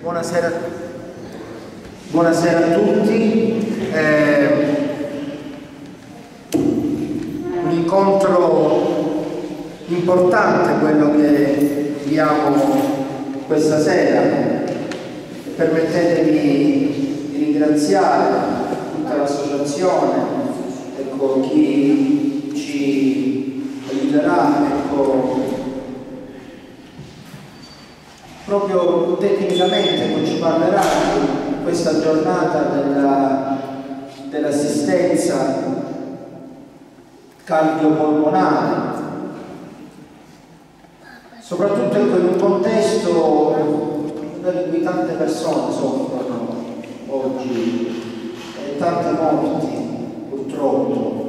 Buonasera, buonasera a tutti. Un incontro importante quello che abbiamo questa sera. Permettetemi di ringraziare tutta l'associazione, ecco, chi ci aiuterà, ecco, proprio tecnicamente ci parlerà di questa giornata dell'assistenza cardiopolmonare, soprattutto in un contesto in cui tante persone soffrono oggi e tanti morti purtroppo.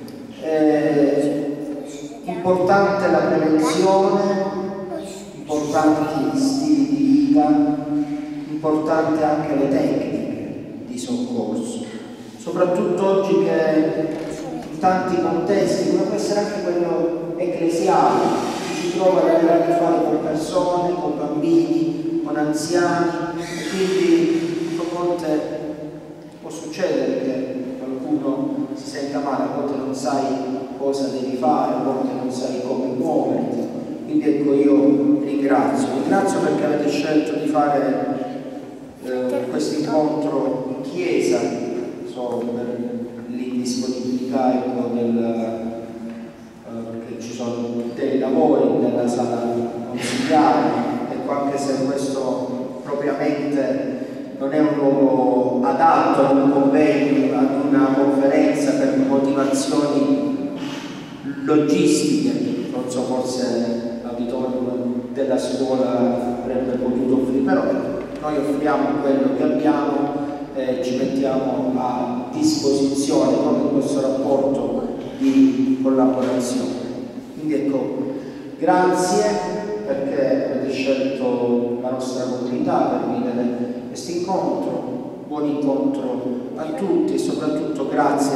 È importante la prevenzione, importanti stili di vita, importanti anche le tecniche di soccorso, soprattutto oggi che in tanti contesti, come può essere anche quello ecclesiale, si trova ad avere a che fare con persone, con bambini, con anziani, e quindi a volte può succedere che qualcuno si senta male, a volte non sai cosa devi fare, a volte non sai come muoverti. Quindi ecco, io ringrazio perché avete scelto di fare questo incontro in chiesa, per l'indisponibilità, ecco, che ci sono dei lavori nella sala consigliare, ecco, anche se questo propriamente non è un luogo adatto ad un convegno, ad una conferenza per motivazioni logistiche, non so, forse l'auditorium della scuola avrebbe potuto offrire, però noi offriamo quello che abbiamo e ci mettiamo a disposizione proprio in questo rapporto di collaborazione. Quindi ecco, grazie perché avete scelto la nostra comunità per vivere questo incontro, buon incontro a tutti e soprattutto grazie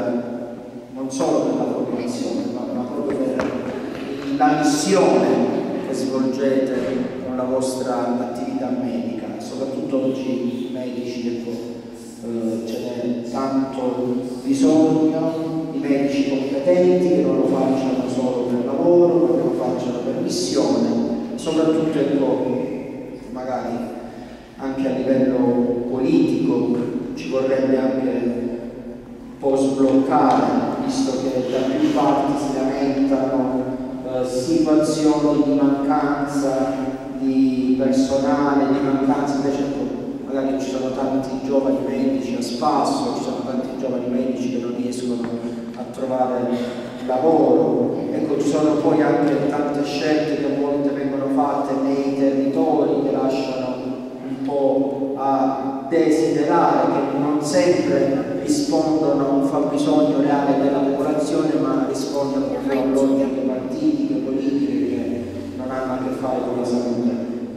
non solo per la formazione, ma proprio per la missione che svolgete con la vostra attività medica, soprattutto oggi medici, ce n'è tanto bisogno di medici competenti che non lo facciano solo per lavoro, ma che lo facciano per missione, soprattutto magari anche a livello politico ci vorrebbe anche un po' sbloccare, visto che da più parti si lamentano situazioni di mancanza di personale, di mancanza, invece magari ci sono tanti giovani medici a spasso, ci sono tanti giovani medici che non riescono a trovare lavoro, ecco, ci sono poi anche tante scelte che a volte vengono fatte nei territori che lasciano un po' a desiderare, che non sempre rispondono a un fabbisogno reale della popolazione, ma rispondono a logiche partitiche, politiche che non hanno a che fare con la salute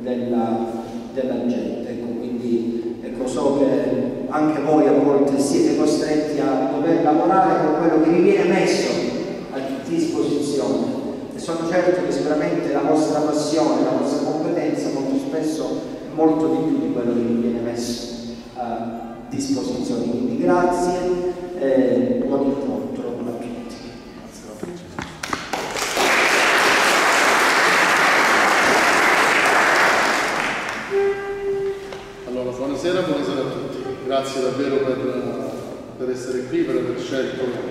della gente. Ecco, quindi ecco, so che anche voi a volte siete costretti a dover lavorare con quello che vi viene messo a disposizione e sono certo che sicuramente la vostra passione, la vostra competenza molto spesso è molto di più di quello che vi viene messo a disposizione. Quindi grazie e buon incontro a tutti. Allora, buonasera a tutti. Grazie davvero per essere qui, per aver scelto.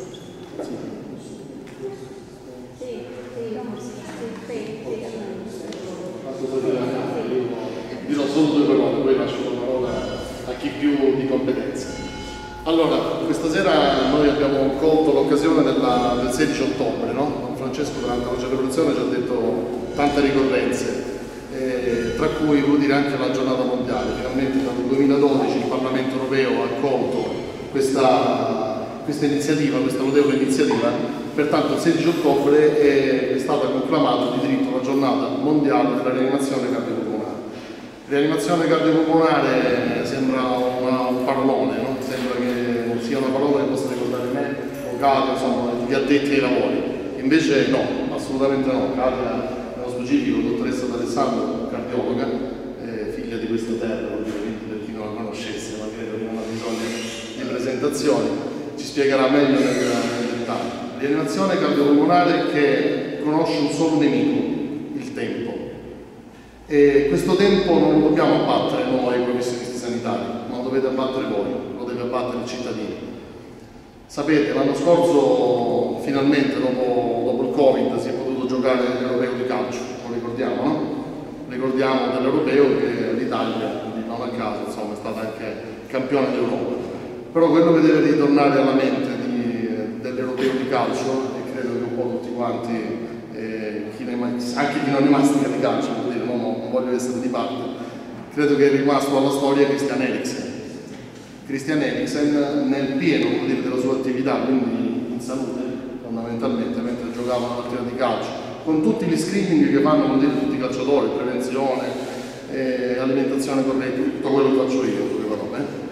Dirò solo due parole, poi lascio la parola a chi più di competenza. Allora, questa sera noi abbiamo colto l'occasione del 16 ottobre, no? Don Francesco durante la celebrazione ci ha detto tante ricorrenze, tra cui vuol dire anche la giornata mondiale. Finalmente dal 2012 il Parlamento europeo ha accolto questa iniziativa, questa notevole iniziativa, pertanto il 16 ottobre è stata conclamata di diritto la giornata mondiale della rianimazione cardiopolmonare. Rianimazione cardiopolmonare sembra un parolone, no? Sembra che sia una parola che possa ricordare me o Katia, insomma, gli addetti ai lavori. Invece no, assolutamente no. Katia, nello specifico, dottoressa D'Alessandro, cardiologa, figlia di questa Silvestro Terra, quindi per chi non la conoscesse, ma credo che non ha bisogno di presentazioni, ci spiegherà meglio nel dettaglio. Rianimazione cardiopolmonare che conosce un solo nemico, il tempo. E questo tempo non lo dobbiamo abbattere noi professionisti sanitari, ma lo dovete abbattere voi, lo deve abbattere il cittadino. Sapete, l'anno scorso finalmente dopo il Covid si è potuto giocare l'Europeo di calcio, lo ricordiamo, no? Ricordiamo dell'Europeo che l'Italia, non a caso, insomma, è stata anche campione d'Europa. Però quello che deve ritornare alla mente dell'Europeo di calcio, e credo che un po' tutti quanti, anche chi non è mastica di calcio, per dire, non voglio essere di parte, credo che è rimasto alla storia Christian Eriksen. Christian Eriksen nel pieno della sua attività, quindi in salute fondamentalmente, mentre giocava una partita di calcio, con tutti gli screening che fanno tutti i calciatori, prevenzione, alimentazione corretta, tutto quello che faccio io, quelle parole.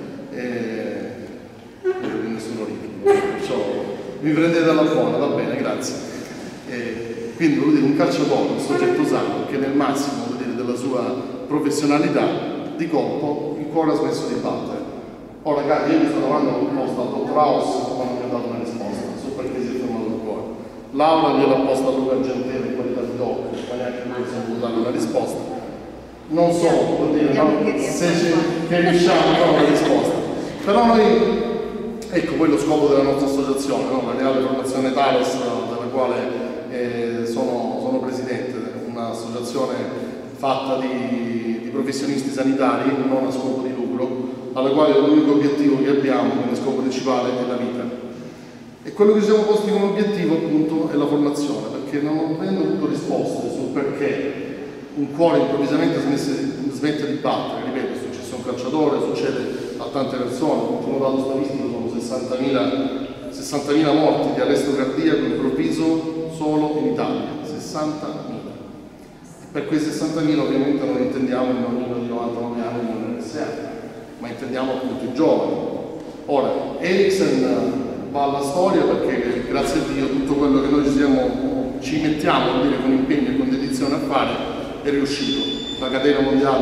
Vedo che nessuno ride, perciò mi prendete dalla buona, va bene, grazie. Quindi voglio dire, un calciatore, un soggetto sano che nel massimo della sua professionalità di colpo il cuore ha smesso di battere. Ora ragazzi, io mi sto domanda l'ho posto al dottor House ma non mi ha dato una risposta, non so perché si è fermato il cuore. Laura gliel'ha posta a Luca Argentino in qualità di doc, ma neanche noi siamo voluti dare una risposta. Non so, vuol dire, no? Che riusciamo a dare una risposta. Però noi, ecco poi lo scopo della nostra associazione, no? La Reale Formazione Thales, della quale sono presidente, un'associazione fatta di professionisti sanitari, non a scopo di lucro, alla quale l'unico obiettivo che abbiamo come scopo principale è la vita. E quello che ci siamo posti come obiettivo appunto è la formazione, perché non avendo avuto risposte sul perché un cuore improvvisamente smette di battere, ripeto, è successo a un calciatore, succede a tante persone, l'ultimo dato statistico sono 60.000 morti di arresto cardiaco improvviso solo in Italia, 60.000. Per quei 60.000 ovviamente non intendiamo il bambino di 99 anni di RSA, ma intendiamo appunto i giovani. Ora, Eriksen va alla storia perché grazie a Dio tutto quello che noi ci mettiamo con impegno e con dedizione a fare è riuscito. La catena mondiale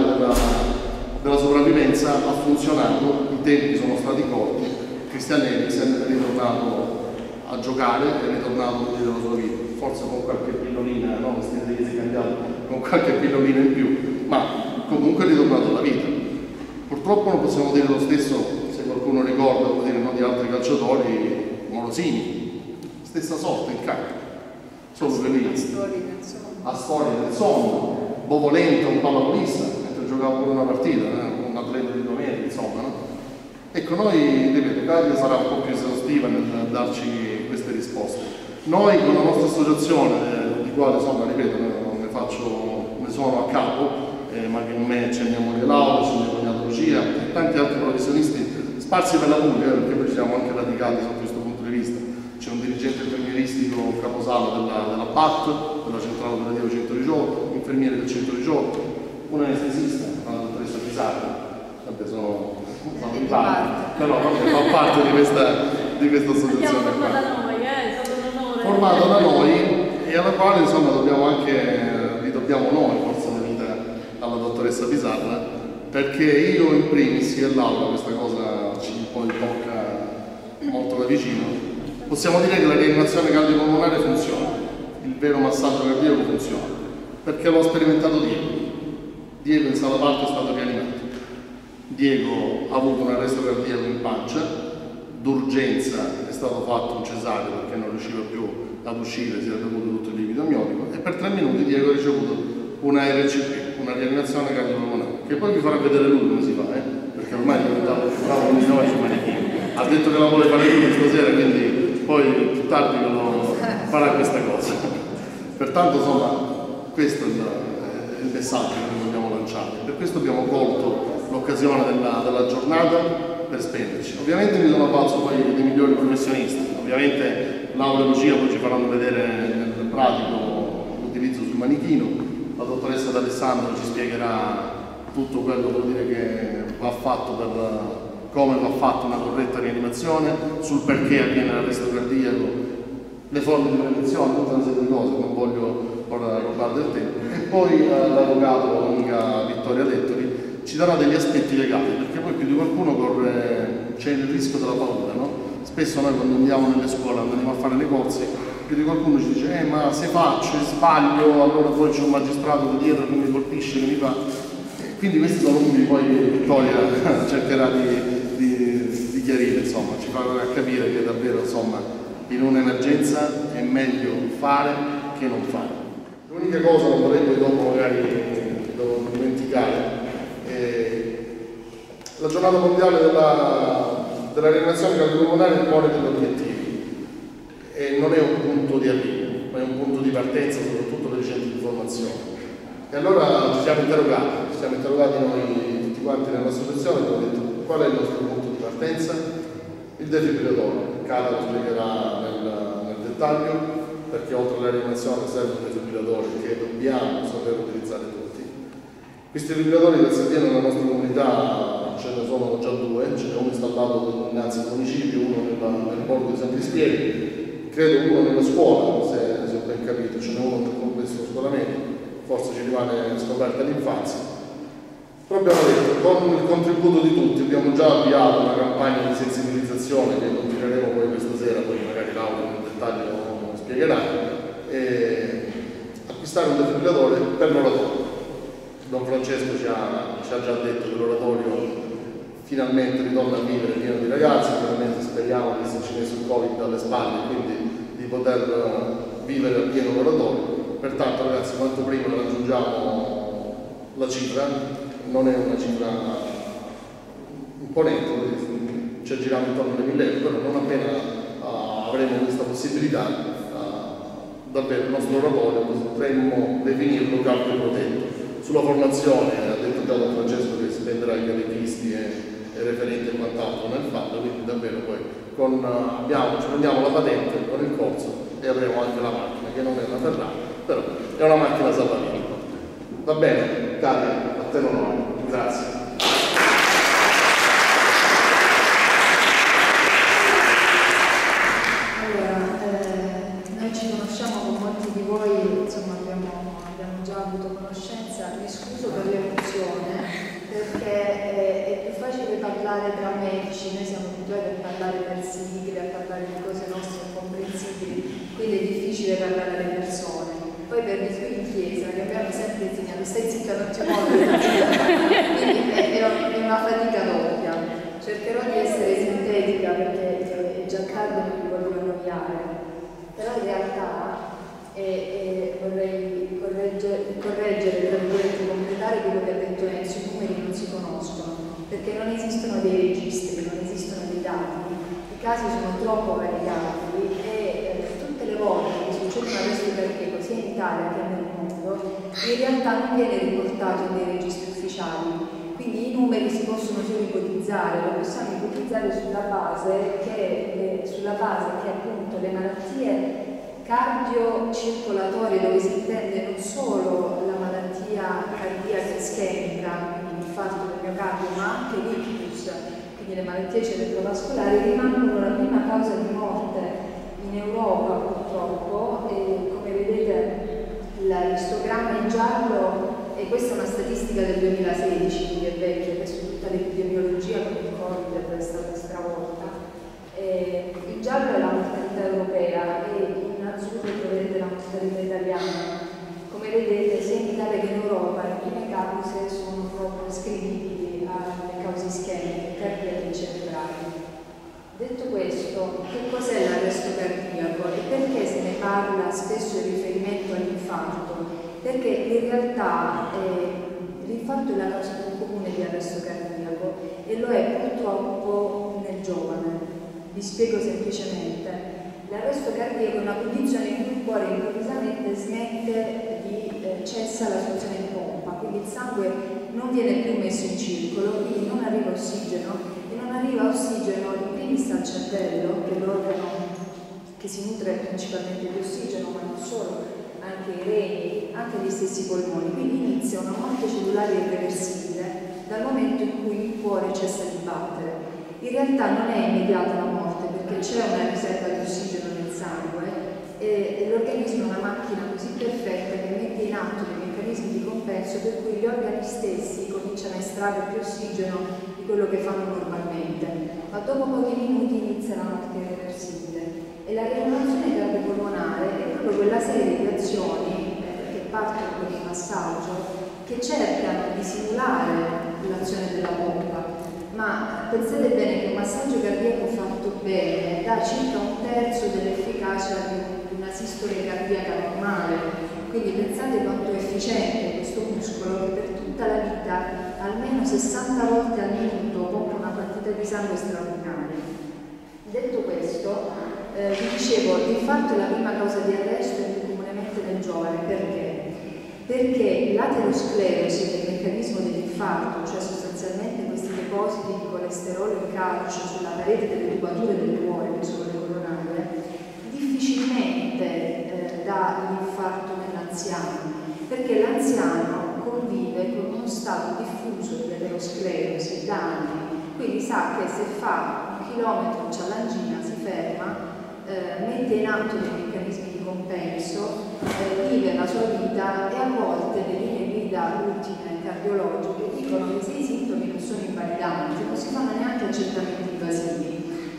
della sopravvivenza ha funzionato, i tempi sono stati corti, Christian Eriksen è ritornato a giocare, è ritornato alla sua vita, forse con qualche pillolina, no? Che si è cambiato, con qualche pillolina in più, ma comunque è ritornato alla vita. Purtroppo non possiamo dire lo stesso, se qualcuno ricorda, può dire, no, di altri calciatori, Morosini, stessa sorte in campo, solo che lì a storia del sonno, Bovolento, un pallavolista, mentre giocava pure una partita, un atleta di 2 metri, insomma, no? Ecco, noi, ripeto, Gaia sarà un po' più esaustiva nel darci queste risposte. Noi con la nostra associazione, di quale insomma, ripeto, ne sono a capo, ma che in me c'è mia moglie Laura, c'è mia cognata Lucia e tanti altri professionisti sparsi per la Puglia, perché poi ci siamo anche radicati sotto questo punto di vista. C'è un dirigente infermieristico caposala della PAT, della Centrale Operativa 118, infermiere del 118, un anestesista, la dottoressa Pisardi, sono di parte, però fa parte di questa associazione formata da noi e alla quale insomma dobbiamo noi forza di vita alla dottoressa Pisarra, perché io in primis e Laura questa cosa ci poi tocca molto da vicino. Possiamo dire che la rianimazione cardiopolmonare funziona, il vero massaggio cardiaco funziona, perché l'ho sperimentato Diego in sala parto è stato rianimato. Diego ha avuto un arresto cardiaco in pancia, d'urgenza è stato fatto un cesareo perché non riusciva più ad uscire, si era bevuto tutto il liquido amniotico e per 3 minuti Diego ha ricevuto una RCP, una rianimazione cardiopolmonare, che poi vi farà vedere lui come si fa, perché ormai è diventato più bravo di noi sui manichini. Ha detto che la vuole fare lui stasera, quindi poi più tardi farà questa cosa. Pertanto insomma questo è il messaggio che dobbiamo lanciare. Per questo abbiamo colto l'occasione della giornata per spenderci. Ovviamente mi sono avvalso poi dei migliori professionisti, ovviamente Laura e Lucia poi ci faranno vedere nel pratico l'utilizzo sul manichino, la dottoressa D'Alessandro ci spiegherà tutto quello che va fatto come va fatta una corretta rianimazione, sul perché avviene l'arresto cardiaco, le forme di prevenzione, tutta una serie di cose, non voglio ora rubare del tempo. E poi l'avvocato, l'amica Vittoria Lettori, ci darà degli aspetti legati, perché poi più di qualcuno c'è il rischio della paura, no? Spesso noi quando andiamo nelle scuole, andiamo a fare negozi, più di qualcuno ci dice ma se faccio e sbaglio, allora poi c'è un magistrato da dietro che mi colpisce, che mi fa... Quindi questi sono numeri poi che Vittoria cercherà di chiarire, insomma, ci farà capire che davvero, insomma, in un'emergenza è meglio fare che non fare. L'unica cosa, non vorrei poi dopo magari devo dimenticare, la giornata mondiale della rianimazione cardiopolmonare pone degli obiettivi e non è un punto di arrivo, ma è un punto di partenza soprattutto per i centri di formazione. E allora ci siamo interrogati noi tutti quanti nella nostra associazione e abbiamo detto qual è il nostro punto di partenza? Il defibrillatore. Cara lo spiegherà nel dettaglio, perché oltre alla rianimazione serve un defibrillatore che dobbiamo saper utilizzare tutti. Questi defibrillatori del Sardiano nella nostra comunità ce ne sono già due, ce n'è uno installato innanzi al municipio, uno nel borgo di San Cristieri, credo uno nella scuola, se ho ben capito, ce n'è uno nel complesso scuola media, forse ci rimane scoperta l'infanzia. Però abbiamo detto, con il contributo di tutti, abbiamo già avviato una campagna di sensibilizzazione che continueremo poi questa sera, poi magari Laura nel dettaglio spiegherà, e acquistare un defibrillatore per l'oratorio. Don Francesco ci ha già detto che l'oratorio finalmente ritorna a vivere pieno di ragazzi, finalmente speriamo di esserci messo il Covid alle spalle, quindi di poter vivere a pieno l'oratorio. Pertanto ragazzi, quanto prima raggiungiamo la cifra, non è una cifra imponente, ci aggiriamo intorno alle 1.000 euro, però non appena avremo questa possibilità, davvero il nostro oratorio potremmo definirlo cardio protetto. Sulla formazione ha detto già Don Francesco che spenderà i catechisti e referenti e quant'altro nel fatto, quindi davvero poi ci prendiamo la patente con il corso e avremo anche la macchina, che non è una Ferrari, però è una macchina salvavita. Va bene, cari, a te l'onore, grazie. Noi ci conosciamo con molti di voi, insomma abbiamo già avuto conoscenza, mi scuso per l'emozione perché è più facile parlare tra medici, noi siamo abituati a parlare per sigle, a parlare di cose nostre incomprensibili, quindi è difficile parlare alle persone. Poi per di più in chiesa, che abbiamo sempre insegnato, stai zitta, non ti muovi, quindi è una fatica doppia. Cercherò di essere sintetica perché Giancarlo non mi voglio annoiare. Però in realtà vorrei correggere, tra virgolette, completare quello che ha detto Enzo: i numeri non si conoscono, perché non esistono dei registri, non esistono dei dati, i casi sono troppo variati e tutte le volte che succede un arresto cardiaco, sia in Italia che nel mondo, in realtà non viene riportato nei registri ufficiali. Quindi i numeri si possono solo ipotizzare, lo possiamo ipotizzare sulla base che appunto le malattie cardiocircolatorie, dove si intende non solo la malattia cardiaca ischemica, quindi l'infarto del miocardio, ma anche l'ictus, quindi le malattie cerebrovascolari, rimangono la prima causa di morte in Europa purtroppo, e come vedete l'istogramma in giallo. E questa è una statistica del 2016, quindi è vecchia, adesso tutta l'epidemiologia con il Covid è stata stravolta. In giallo è la mortalità europea e in azzurro troverete la mortalità italiana. Come vedete, sia in Italia che in Europa le prime cause sono proprio ascrivibili alle cause ischemiche, cardiache e cerebrali. Detto questo, che cos'è l'arresto cardiaco e perché se ne parla spesso in riferimento all'infarto? Perché in realtà l'infarto è la causa più comune di arresto cardiaco e lo è purtroppo nel giovane. Vi spiego semplicemente. L'arresto cardiaco è una condizione in cui il cuore improvvisamente smette cessa la funzione di pompa, quindi il sangue non viene più messo in circolo, quindi non arriva ossigeno e non arriva ossigeno in primis al cervello, che è l'organo che si nutre principalmente di ossigeno, ma non solo, anche i reni, anche gli stessi polmoni. Quindi inizia una morte cellulare irreversibile dal momento in cui il cuore cessa di battere. In realtà non è immediata la morte perché c'è una riserva di ossigeno nel sangue e l'organismo è una macchina così perfetta che mette in atto dei meccanismi di compenso per cui gli organi stessi cominciano cominciano a estrarre più ossigeno di quello che fanno normalmente, ma dopo pochi minuti inizia la morte irreversibile. E la rianimazione cardiopolmonare è proprio quella serie di azioni che partono con il massaggio, che cercano di simulare l'azione della pompa. Ma pensate bene che un massaggio cardiaco fatto bene dà circa 1/3 dell'efficacia di una sistole cardiaca normale. Quindi pensate quanto è efficiente questo muscolo che per tutta la vita almeno 60 volte al minuto pompa una quantità di sangue straordinaria. Detto questo, vi dicevo, l'infarto è la prima causa di arresto e più comunemente nel giovane. Perché? Perché l'aterosclerosi del meccanismo dell'infarto, cioè sostanzialmente questi depositi di colesterolo in calcio sulla parete delle tubature del cuore, che sono le coronarie, difficilmente dà l'infarto nell'anziano, perché l'anziano convive con uno stato diffuso di aterosclerosi da anni, quindi sa che se fa 1 chilometro c'ha l'angina, si ferma, mette in atto dei meccanismi di compenso, vive la sua vita, e a volte le linee guida ultime cardiologiche dicono che se i sintomi non sono invalidanti non si fanno neanche accertamenti invasivi.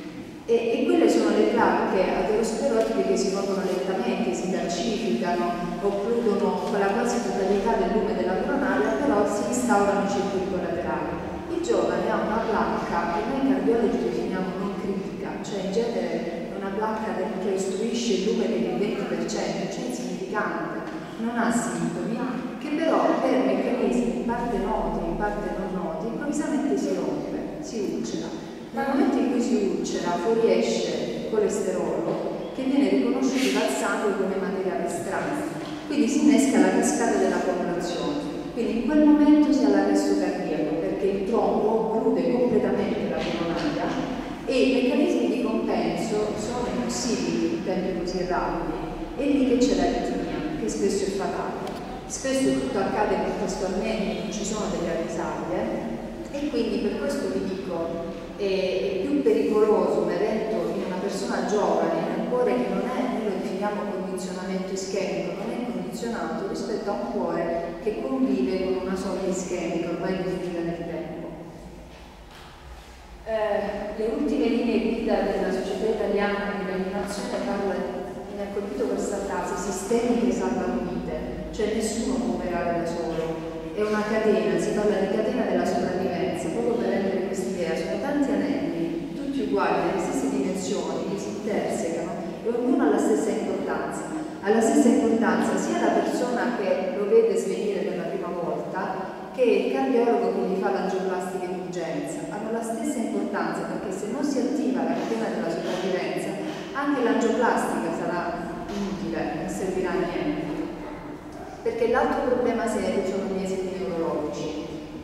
E quelle sono le placche aterosclerotiche che si muovono lentamente, si calcificano, occludono quella quasi totalità del lume della coronaria, però si instaurano i circuiti collaterali. Il giovane ha una placca che noi cardiologi definiamo non critica, cioè in genere è una placca che ostruisce il lume del 20%, cioè insignificante, non ha sintomi, che però per meccanismi in parte noti, in parte non noti, improvvisamente si rompe, si ulcera. Nel momento in cui si ulcera fuoriesce il colesterolo che viene riconosciuto dal sangue come materiale estraneo, quindi si innesca la cascata della coagulazione. Quindi in quel momento si ha l'arresto cardiaco, perché il trombo occlude completamente la coronaria e i meccanismi di compenso sono impossibili in tempi così rapidi. E lì che c'è l'aritmia, che spesso è fatale. Spesso tutto accade contestualmente, non ci sono delle avvisaglie, e quindi per questo vi dico è più pericoloso un evento in una persona giovane, in un cuore che non è, noi lo definiamo condizionamento ischemico, non è condizionato, rispetto a un cuore che convive con una sorta ischemica ormai definita nel tempo. Le ultime linee guida della Società Italiana di Rianimazione mi ha colpito questa frase: sistemi che salvano vite, cioè nessuno può operare da solo. È una catena, si parla di catena della sopravvivenza, proprio per rendere quest'idea. Sono tanti anelli, tutti uguali, nelle stesse dimensioni, che si intersecano e ognuno ha la stessa importanza. Ha la stessa importanza sia la persona che lo vede svenire per la prima volta, che il cardiologo che gli fa l'angioplastica in urgenza. Hanno la stessa importanza, perché se non si attiva la catena della sopravvivenza, anche l'angioplastica sarà inutile, non servirà a niente. Perché l'altro problema serio sono gli esiti neurologici.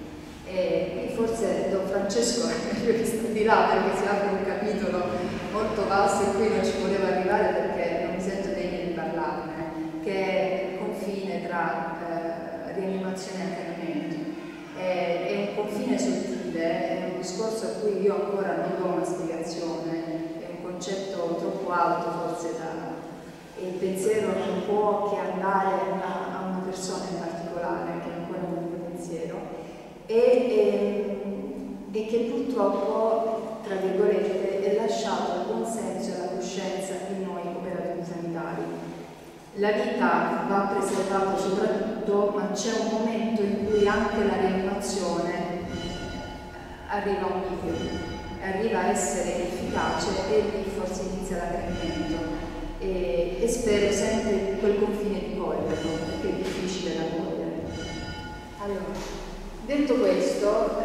E forse Don Francesco è meglio che sta di là, perché si apre un capitolo molto vasto e qui non ci poteva arrivare perché non mi sento degna di parlarne, che è il confine tra rianimazione e accanimento. È un confine sottile, è un discorso a cui io ancora non do una spiegazione, è un concetto troppo alto forse e il pensiero non può che andare a una persona in particolare, che è ancora un mio pensiero, e che purtroppo, tra virgolette, è lasciato al buon senso e alla coscienza di noi operatori sanitari. La vita va preservata soprattutto, ma c'è un momento in cui anche la rianimazione arriva a un limite, arriva a essere efficace e lì forse inizia l'accanimento. E spero sempre quel confine di coglierlo, perché è difficile da cogliere. Allora, detto questo,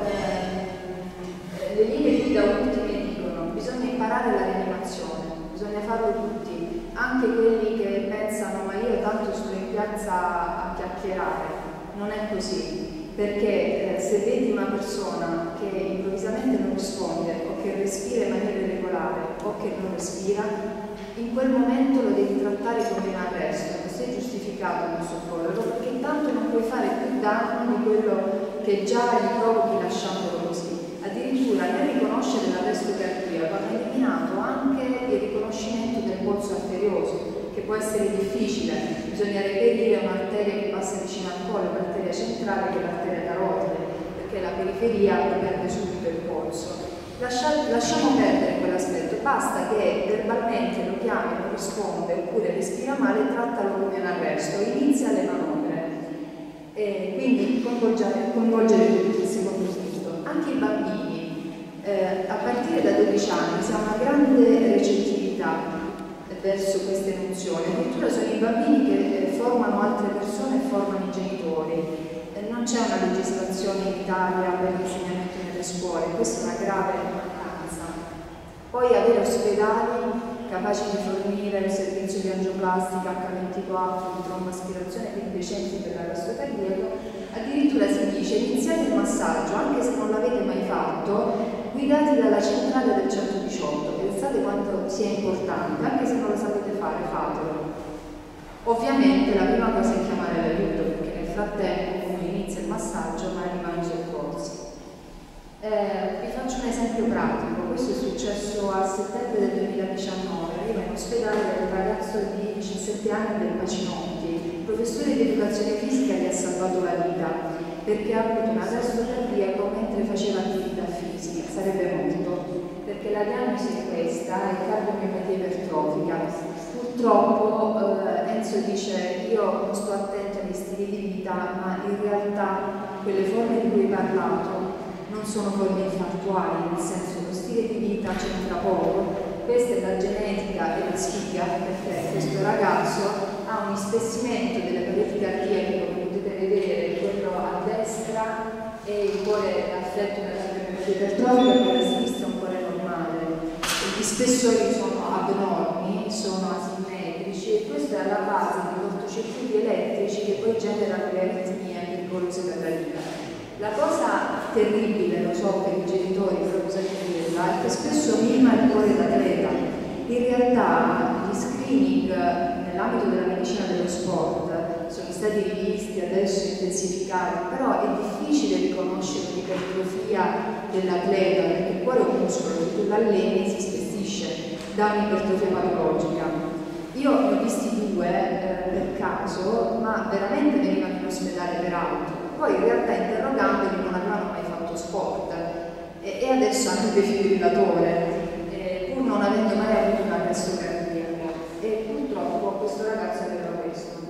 le linee guida ultime dicono: bisogna imparare la rianimazione, bisogna farlo tutti, anche quelli che pensano ma io tanto sto in piazza a chiacchierare. Non è così, perché se vedi una persona che improvvisamente non risponde o che respira in maniera irregolare o che non respira, in quel momento lo devi trattare come un arresto, non sei giustificato nel soccorrerlo, perché intanto non puoi fare più danno di quello che già gli provochi lasciandolo così. Addirittura nel riconoscere l'arresto cardiaco hanno eliminato anche il riconoscimento del polso arterioso, che può essere difficile, bisogna reperire un'arteria che passa vicino al collo, un'arteria centrale che è l'arteria carotide, perché la periferia perde subito il polso. Lasciamo perdere quell'aspetto, basta che verbalmente lo chiami, non risponde oppure respira male, trattalo come un arresto, inizia le manovre. Quindi coinvolgere tutti, il secondo punto. Anche i bambini, a partire da 12 anni, si ha una grande recettività verso queste nozioni, addirittura sono i bambini che formano altre persone e formano i genitori. Non c'è una legislazione in Italia per l'insegnamento nelle scuole, questa è una grave mancanza. Poi avere ospedali capaci di fornire un servizio di angioplastica H24, di tromboaspirazione, quindi dei centri per l'arresto cardiaco, addirittura si dice iniziate il massaggio, anche se non l'avete mai fatto, guidati dalla centrale del 118, pensate quanto sia importante, anche se non lo sapete fare, fatelo. Ovviamente la prima cosa è chiamare l'aiuto, perché nel frattempo uno inizia il massaggio ma rimane soccorsi. Vi faccio un esempio pratico, questo è successo a settembre del 2019, arriva in ospedale un ragazzo di 17 anni del Pacinonti, il professore di educazione fisica gli ha salvato la vita perché ha avuto un arresto cardiaco mentre faceva attività fisica, sarebbe morto, perché la diagnosi è questa, è cardiomiopatia ipertrofica. Purtroppo Enzo dice io non sto attento agli stili di vita, ma in realtà quelle forme di cui hai parlato non sono forme infartuali, nel senso lo stile di vita c'entra poco, questa è la genetica e la sfiga, perché questo ragazzo ha un ispessimento delle pareti cardiache, come potete vedere, quello a destra e il cuore affetto dalla cardiomiopatia ipertrofica, e quello a sinistra è un cuore normale. Gli spessori sono abnormi, sono asimmetrici e questa è alla base di cortocircuiti elettrici che poi generano le aritmie pericolose per la vita. La cosa terribile, lo so per i genitori, però bisogna dirla, è che spesso mima il cuore d'atleta. In realtà gli screening nell'ambito della medicina dello sport sono stati rivisti, adesso intensificati, però è difficile riconoscere l'ipertrofia dell'atleta, perché il cuore è un muscolo, se tu l'alleni si spessisce da un'ipertrofia patologica. Io ne ho visti due per caso, ma veramente venivano in ospedale per altro. Poi in realtà interrogandoli non avevano mai fatto sport e adesso hanno il defibrillatore, pur non avendo mai avuto un arresto cardiaco, e purtroppo questo ragazzo aveva questo.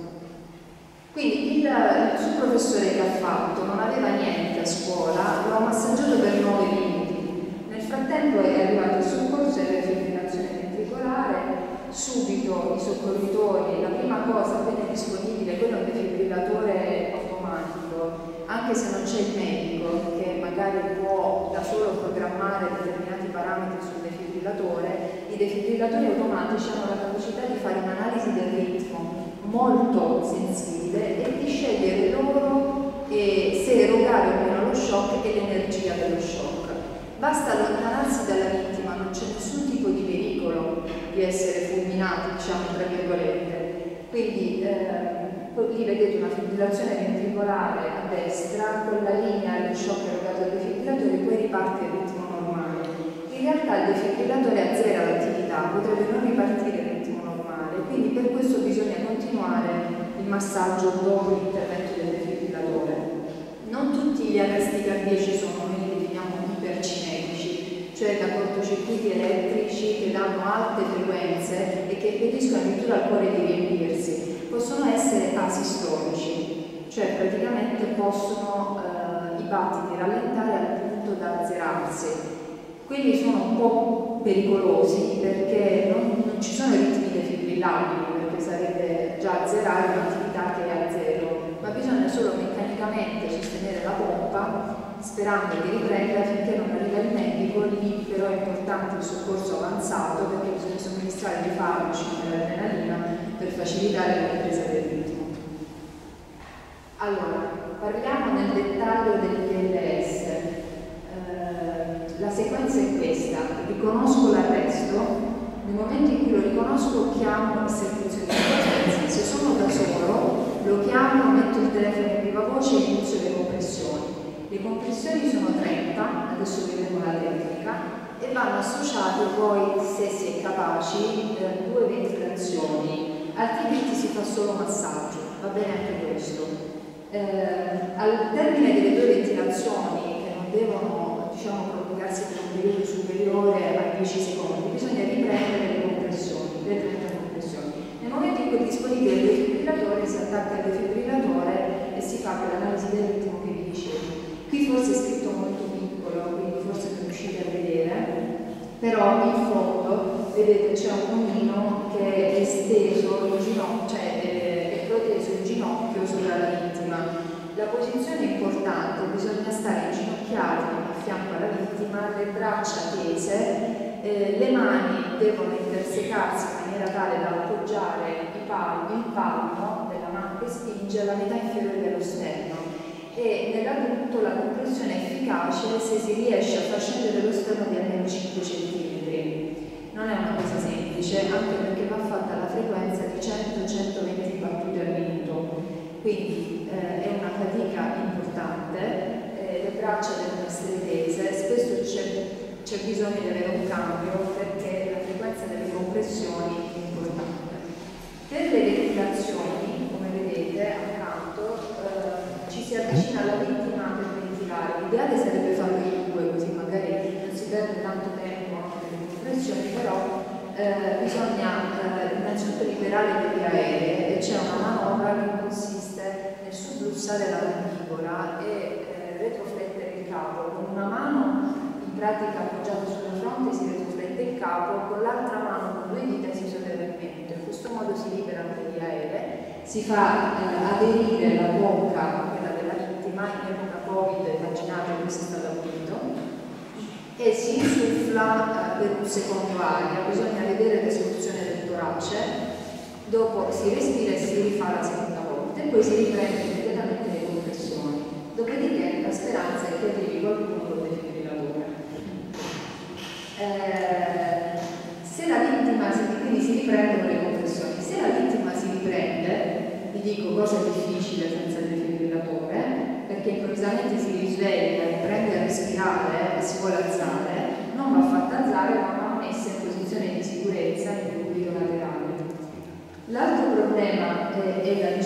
Quindi il suo professore che ha fatto non aveva niente a scuola, lo ha massaggiato per 9 minuti. Nel frattempo è arrivato il soccorso e la fibrillazione ventricolare. Subito i soccorritori, la prima cosa appena disponibile, quello è un defibrillatore automatico, anche se non c'è il medico che magari può da solo programmare determinati parametri sul defibrillatore, i defibrillatori automatici hanno la capacità di fare un'analisi del ritmo molto sensibile e di scegliere loro se erogare o meno lo shock e l'energia dello shock. Basta allontanarsi dalla vittima, non c'è nessun tipo di pericolo di essere fulminati, diciamo tra virgolette. Quindi lì vedete una fibrillazione ventricolare a destra, con la linea dello shock erogato dal defibrillatore, poi riparte il ritmo normale. In realtà il defibrillatore azzera l'attività, potrebbe non ripartire il ritmo normale, quindi per questo bisogna continuare il massaggio dopo l'intervento del defibrillatore. Non tutti gli arresti cardiaci sono, noi li definiamo ipercinetici, cioè da cortocircuiti elettrici che danno alte frequenze e che impediscono addirittura al cuore di riempirsi. Possono essere asistolici, cioè praticamente possono i battiti rallentare al punto da azzerarsi. Quelli sono un po' pericolosi perché non ci sono ritmi defibrillabili, perché sarebbe già azzerare un'attività che è a zero, ma bisogna solo meccanicamente sostenere la pompa sperando che riprenda finché non arriva il medico. Lì però è importante il soccorso avanzato perché bisogna somministrare dei farmaci come l'adrenalina per facilitare la ripresa del ritmo. Allora, parliamo nel dettaglio del PLS. La sequenza è questa: riconosco l'arresto, nel momento in cui lo riconosco chiamo il servizio di emergenza, se sono da solo lo chiamo, metto il telefono in viva voce e inizio le compressioni. Le compressioni sono 30, adesso vedremo la tecnica, e vanno associate poi, se si è capaci, 2 ventilazioni, altrimenti si fa solo massaggio, va bene anche questo. Al termine delle 2 ventilazioni, che non devono, diciamo, prolungarsi per un periodo superiore ai 10 secondi, bisogna riprendere le compressioni, le 30 compressioni. Nel momento in cui è disponibile il defibrillatore, si attacca il defibrillatore e si fa quell'analisi del ritmo che vi dicevo. Qui forse è scritto molto piccolo, quindi forse non riuscite a vedere, però in fondo vedete c'è un omino che è steso in ginocchio, cioè è proteso il ginocchio sopra la vittima. La posizione è importante, bisogna stare inginocchiati a fianco alla vittima, le braccia tese, le mani devono intersecarsi in maniera tale da appoggiare il palmo della mano che spinge alla metà inferiore dello sterno. E nell'adulto la compressione è efficace se si riesce a far scendere lo sterno di almeno 5 cm. Non è una cosa semplice, anche perché va fatta alla frequenza di 100-120 battute al minuto. Quindi è una fatica importante, le braccia devono essere tese, spesso c'è bisogno di avere un cambio perché la frequenza delle compressioni è importante. Per le ventilazioni, come vedete accanto, ci si avvicina alla vittima per ventilare. L'ideale sarebbe farlo in 2, così magari non si perde tanto tempo anche nelle compressioni, però bisogna innanzitutto liberare le vie aeree e c'è una manovra che consiste nel sublussare la mandibola e retroflettere il capo. Con una mano in pratica appoggiata sulla fronte si retroflette il capo, con l'altra mano con 2 dita si solleva il mento. In questo modo si liberano le vie aeree, si fa aderire la bocca, quella della vittima, in epoca Covid, immaginate questo è stato abolito, e si insuffla per un secondo aria, bisogna vedere l'esecuzione del torace, dopo si respira e si rifà la seconda volta e poi si riprende immediatamente le compressioni. Dopodiché la speranza è che arrivi qualcuno con il defibrillatore. Se la vittima quindi si riprendono le compressioni, se la vittima si riprende, vi dico cosa difficile senza il defibrillatore, perché improvvisamente si risveglia e prende a respirare e si vuole alzare, non va fatta alzare ma va messa in posizione di sicurezza nel pubblico laterale. L'altro problema è la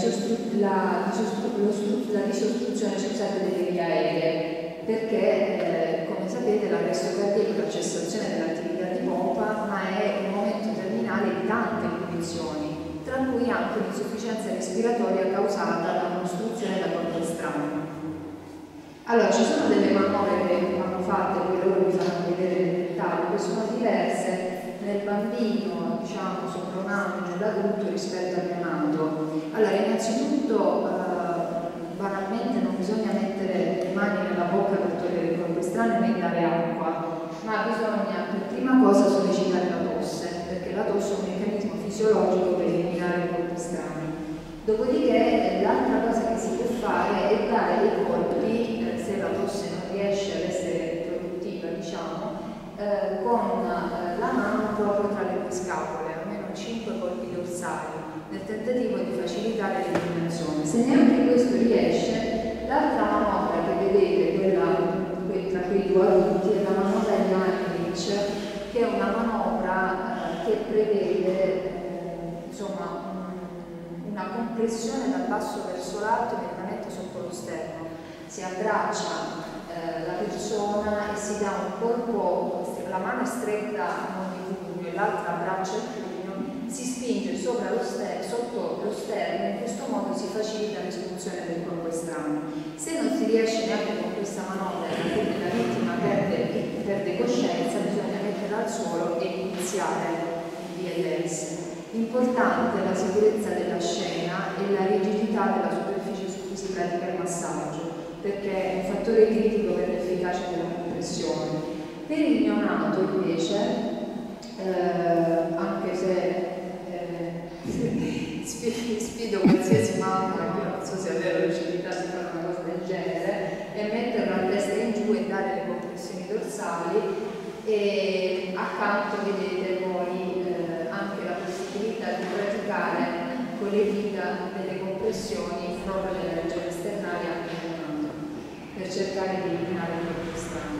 disostruzione delle vie aeree, perché come sapete l'arresto cardiaco è la cessazione dell'attività di pompa, ma è un momento terminale di tante condizioni, tra cui anche un'insufficienza respiratoria causata da un'ostruzione da corpo estraneo. Allora, ci sono delle manovre che vanno fatte, poi loro vi fanno vedere nel dettaglio, che sono diverse nel bambino, diciamo, sopra un anno, nell'adulto rispetto al neonato. Allora, innanzitutto, banalmente non bisogna mettere le mani nella bocca per togliere il corpo estraneo né dare acqua, ma bisogna per prima cosa sollecitare la tosse, perché la tosse è un meccanismo fisiologico per eliminare il corpo estraneo. Dopodiché l'altra cosa che si può fare è dare dei colpi, se la tosse non riesce ad essere produttiva, diciamo, con la mano proprio tra le 2 scapole, almeno 5 colpi dorsali, nel tentativo di facilitare l'eliminazione. Se neanche questo riesce, l'altra manovra che vedete, quella tra quei 2 adulti, è la manovra di Heinrich, che è una manovra che prevede insomma una compressione dal basso verso l'alto direttamente sotto lo sterno. Si abbraccia la persona e si dà un colpo, la mano è stretta non di pugno e l'altra abbraccia il pugno, si spinge sopra lo sotto lo sterno e in questo modo si facilita l'espunzione del corpo estraneo. Se non si riesce neanche con questa manovra e la vittima perde coscienza, bisogna metterla al suolo e iniziare il DLS. Importante la sicurezza della scena e la rigidità della superficie su cui si pratica il massaggio, perché è un fattore critico per l'efficacia della compressione. Per il neonato invece, anche se sfido qualsiasi mamma, io non so se avere la lucidità di fare una cosa del genere, è metterla a destra in giù e dare le compressioni dorsali e accanto vedete poi anche la possibilità di praticare con le dita delle compressioni proprio della regione esternale anche nel neonato, per cercare di eliminare il corpo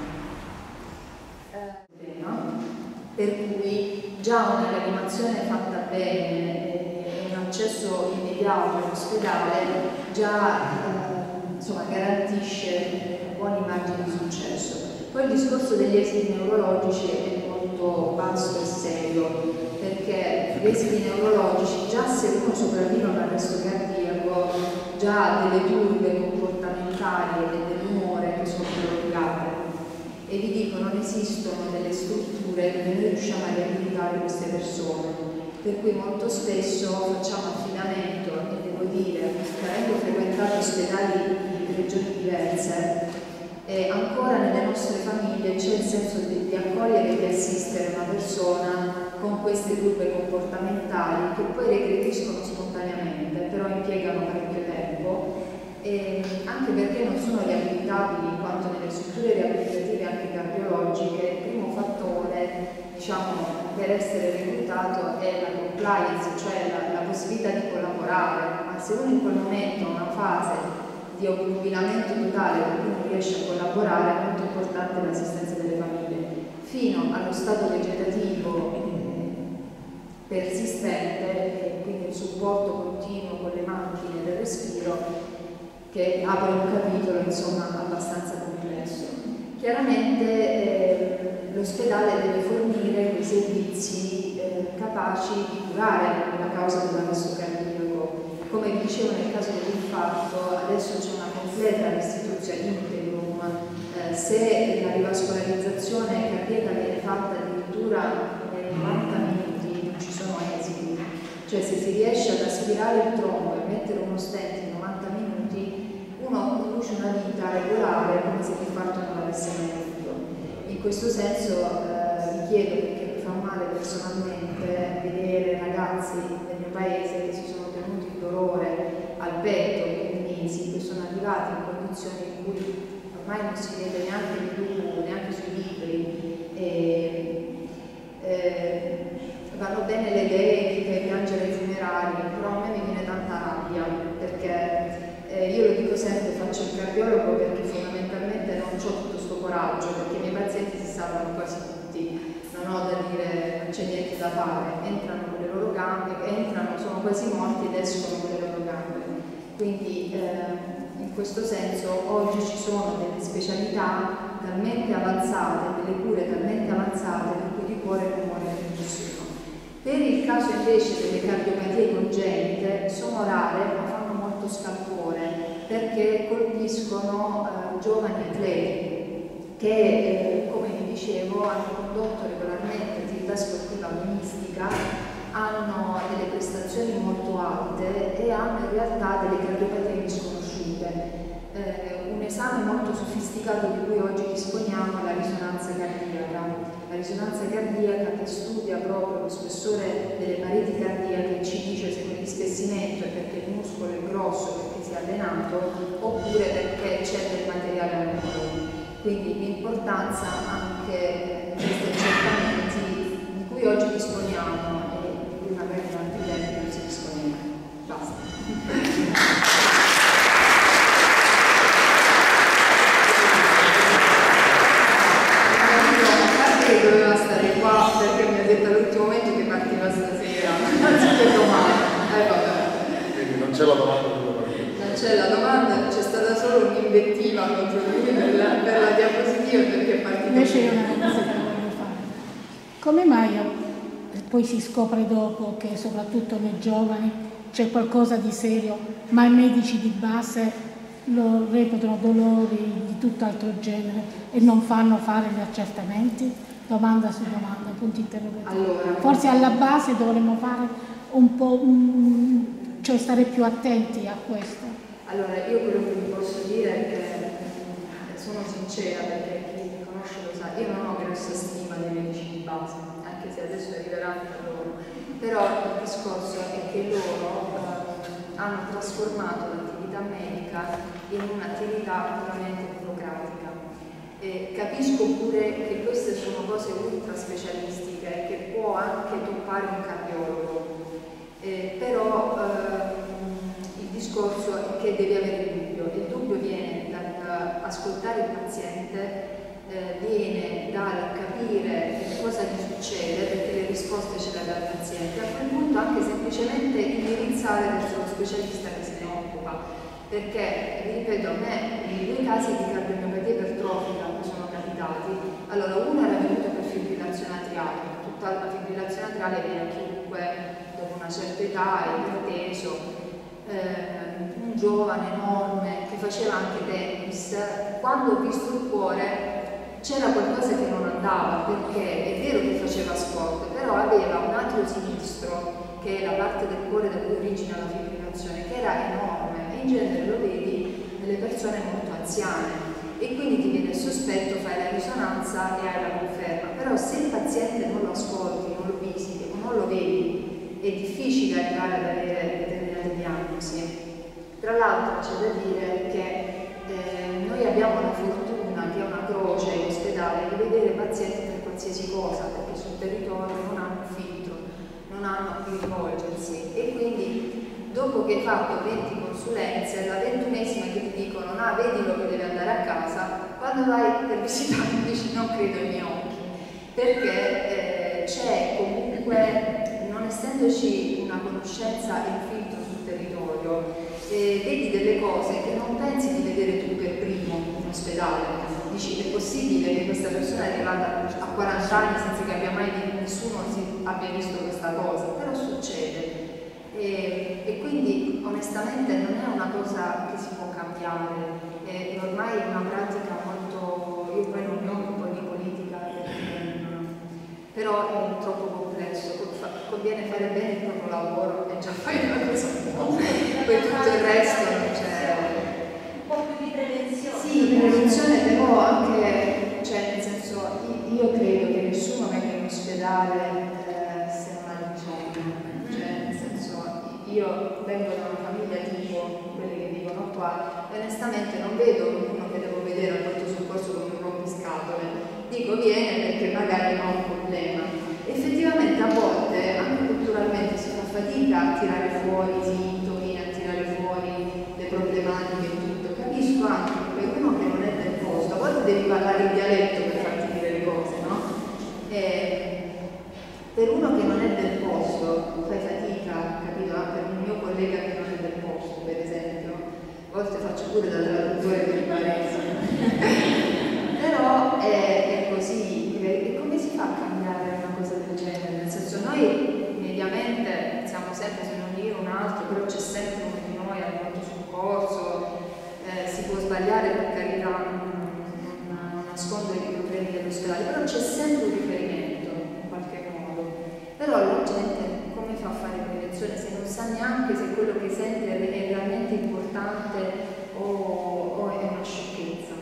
estraneo. Per cui già una rianimazione fatta bene e un accesso immediato all'ospedale già insomma, garantisce buoni margini di successo. Poi il discorso degli esiti neurologici è molto vasto e serio, perché gli esiti neurologici, già se uno sopravvive a un arresto cardiaco, già ha delle turbe comportamentali e dell'umore che sono prolungate. E vi dico, non esistono delle strutture dove noi riusciamo a riabilitare queste persone, per cui molto spesso facciamo affidamento, e devo dire, avendo frequentato ospedali di regioni diverse, ancora nelle nostre famiglie c'è il senso di accogliere e di assistere una persona con queste turbe comportamentali che poi regrediscono spontaneamente, però impiegano parecchio tempo, anche perché non sono riabilitabili, in quanto nelle strutture riabilitative anche cardiologiche il primo fattore, diciamo, per essere reclutato è la compliance, cioè la possibilità di collaborare, ma se uno in quel momento ha una fase di obnubilamento totale per cui non riesce a collaborare, è molto importante l'assistenza delle famiglie fino allo stato vegetativo persistente, e quindi il supporto continuo con le macchine del respiro, che apre un capitolo insomma abbastanza complesso. Chiaramente l'ospedale deve fornire quei servizi capaci di curare la causa dell'arresto cardiaco. Come vi dicevo, nel caso dell'infarto adesso c'è una completa restituzione integrum. Se la rivascolarizzazione cardiaca viene fatta addirittura nei 90 minuti non ci sono esiti, cioè se si riesce ad aspirare il trombo e mettere uno stent in 90 minuti uno conduce una vita regolare come se l'infarto non avesse mai avuto. In questo senso vi chiedo, perché mi fa male personalmente vedere ragazzi del mio paese che si sono tenuti il dolore al petto per mesi, che sono arrivati in condizioni in cui ormai non si vede neanche più, neanche sui libri, vanno bene le dediche, piangere ai funerali, però a me mi viene tanta rabbia, perché io lo dico sempre, faccio il cardiologo perché fondamentalmente non ho tutto questo coraggio, perché i miei pazienti si salvano quasi tutti, non ho da dire, non c'è niente da fare, entrano con le loro gambe, sono quasi morti ed escono con le loro gambe. Quindi in questo senso oggi ci sono delle specialità talmente avanzate, delle cure talmente avanzate per cui di cuore non muore nessuno. Per il caso invece delle cardiopatie congenite sono rare ma fanno molto scalpore, perché colpiscono giovani atleti che, come vi dicevo, hanno condotto regolarmente attività sportiva agonistica, hanno delle prestazioni molto alte e hanno in realtà delle cardiopatie misconosciute. Un esame molto sofisticato di cui oggi disponiamo è la risonanza cardiaca. La risonanza cardiaca che studia proprio lo spessore delle pareti cardiache e ci dice se quell'ispessimento è perché il muscolo è grosso, perché si è allenato, oppure perché c'è del materiale anomalo. Quindi l'importanza anche di questi accertamenti di cui oggi disponiamo e di cui magari in altri tempi non si disponeva. Basta. Doveva stare qua perché mi ha detto all'ultimo momento che partiva stasera, anziché domani. Vabbè. Quindi non c'è la domanda di partire. Non c'è la domanda, c'è stata solo un'invettiva contro lui per la diapositiva perché è partito. Invece io una cosa che voglio fare. Come mai poi si scopre dopo che soprattutto nei giovani c'è qualcosa di serio, ma i medici di base lo reputano dolori di tutto altro genere e non fanno fare gli accertamenti? Domanda su domanda, punti interrogativi. Allora, forse alla base dovremmo fare un po', cioè stare più attenti a questo. Allora, io quello che vi posso dire è che sono sincera, perché chi mi conosce lo sa, io non ho grossa stima dei medici di base, anche se adesso arriveranno a loro, però il discorso è che loro hanno trasformato l'attività medica in un'attività puramente burocratica. Capisco pure che queste sono cose ultra specialistiche che può anche toccare un cardiologo, però il discorso è che devi avere il dubbio viene dall'ascoltare il paziente, viene dal capire cosa gli succede, perché le risposte ce le dà il paziente, a quel punto anche semplicemente indirizzare verso lo specialista che se ne occupa. perché, ripeto, a me i 2 casi di cardiomiopatia ipertrofica mi sono capitati. Allora, uno era venuto per fibrillazione atriale, tutta la fibrillazione atriale viene a chiunque dopo una certa età, iperteso, un giovane enorme che faceva anche tennis. Quando ho visto il cuore c'era qualcosa che non andava, perché è vero che faceva sport, però aveva un atrio sinistro, che è la parte del cuore da cui origina la fibrillazione, che era enorme, e in genere lo vedi nelle persone molto anziane, e quindi ti viene il sospetto, fai la risonanza e hai la conferma. Però se il paziente non lo ascolti, non lo visiti o non lo vedi, è difficile arrivare ad avere determinate diagnosi. Tra l'altro c'è da dire che noi abbiamo la fortuna, che è una croce in ospedale, di vedere pazienti per qualsiasi cosa, perché sul territorio non hanno filtro, non hanno a cui rivolgersi, e quindi dopo che hai fatto 20 consulenze, la 21esima che ti dicono vedilo che deve andare a casa, quando vai per visitare dici non credo ai miei occhi, perché c'è comunque, non essendoci una conoscenza e un filtro sul territorio, vedi delle cose che non pensi di vedere tu per primo in ospedale. Dici, è possibile che questa persona è arrivata a 40 anni senza che nessuno abbia visto questa cosa, però succede. E quindi onestamente non è una cosa che si può cambiare, è ormai una pratica molto, io poi non mi occupo di politica, però è troppo complesso, conviene fare bene il proprio lavoro e già fai una cosa buona, poi tutto il resto non c'è. Un po' più di prevenzione. Sì, prevenzione, però anche, cioè nel senso, io credo che nessuno venga in ospedale se non ha bisogno, cioè nel senso, io vengo da una famiglia tipo quelli che vivono qua e onestamente non vedo uno che devo vedere al pronto soccorso come un rompiscatole. Dico viene perché magari non ha un problema. Effettivamente a volte, anche culturalmente, si fa fatica a tirare fuori i sintomi, a tirare fuori le problematiche e tutto. Capisco anche per uno che non è del posto, a volte devi parlare in dialetto per farti dire le cose, no? Per uno che non è del posto fai fatica, capito? Anche per un mio collega che non è del posto, per esempio, a volte faccio pure da traduttore per il paese. Però è così, e come si fa a cambiare una cosa del genere? Nel senso, noi mediamente siamo sempre, se non io un altro, però c'è sempre uno di noi al pronto soccorso, si può sbagliare, per carità, non nascondo i problemi dell'ospedale, però c'è sempre un riferimento in qualche modo. Però la gente come fa a fare prevenzione se non sa neanche se quello che sente è realmente importante o è una sciocchezza?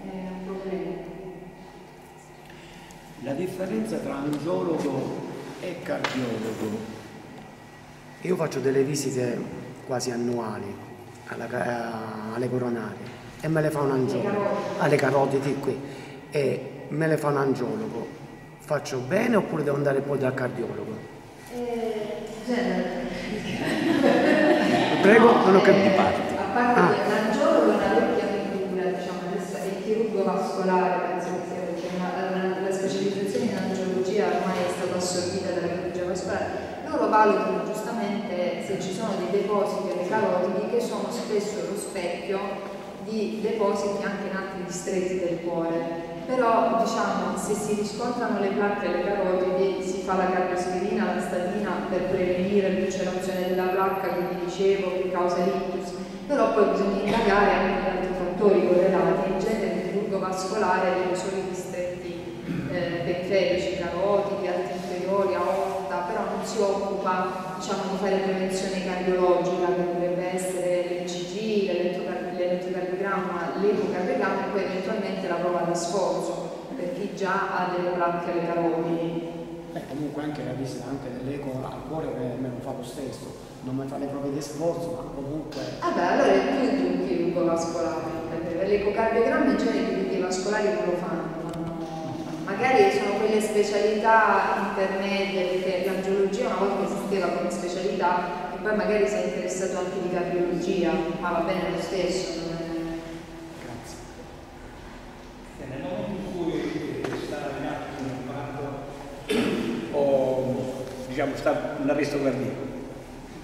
La differenza tra angiologo e cardiologo, io faccio delle visite quasi annuali alle coronarie e me le fa un angiologo, alle carotidi qui, e me le fa un angiologo. Faccio bene oppure devo andare poi dal cardiologo? Prego, non ho capito. A parte che l'angiologo è una vecchia figura, diciamo, adesso è il chirurgo vascolare, penso che sia, perché la specializzazione in angiologia ormai è stata assorbita dalla chirurgia vascolare. Loro valutano giustamente se ci sono dei depositi alle carotidi che sono spesso lo specchio di depositi anche in altri distretti del cuore. Però diciamo, se si riscontrano le placche alle carotidi si fa la cardiospirina, la statina per prevenire l'ulcerazione della placca che vi dicevo che causa l'ictus, però poi bisogna indagare anche altri fattori correlati. In genere il chirurgo vascolare vede solo i distretti periferici, carotidi, arti inferiori, aorta, però non si occupa, diciamo, di fare prevenzione cardiologica, che dovrebbe essere l'ECG, l'elettrocardiogramma, l'ecocardiogramma e poi eventualmente la prova da sforzo per chi già ha delle placche alle carotidi. Comunque anche la visita anche dell'eco al cuore me lo fa lo stesso, non mi fa le prove di sforzo, ma comunque... Allora è più di un chirurgo vascolare, l'ecocardiogramma in genere i chirurghi vascolari non lo fanno. Magari sono quelle specialità intermedie, perché l'angiologia una volta esisteva come specialità e poi magari si è interessato anche di cardiologia, ma va bene lo stesso. Grazie. Nel momento in cui sta in atto un infarto o diciamo sta un arresto cardiaco,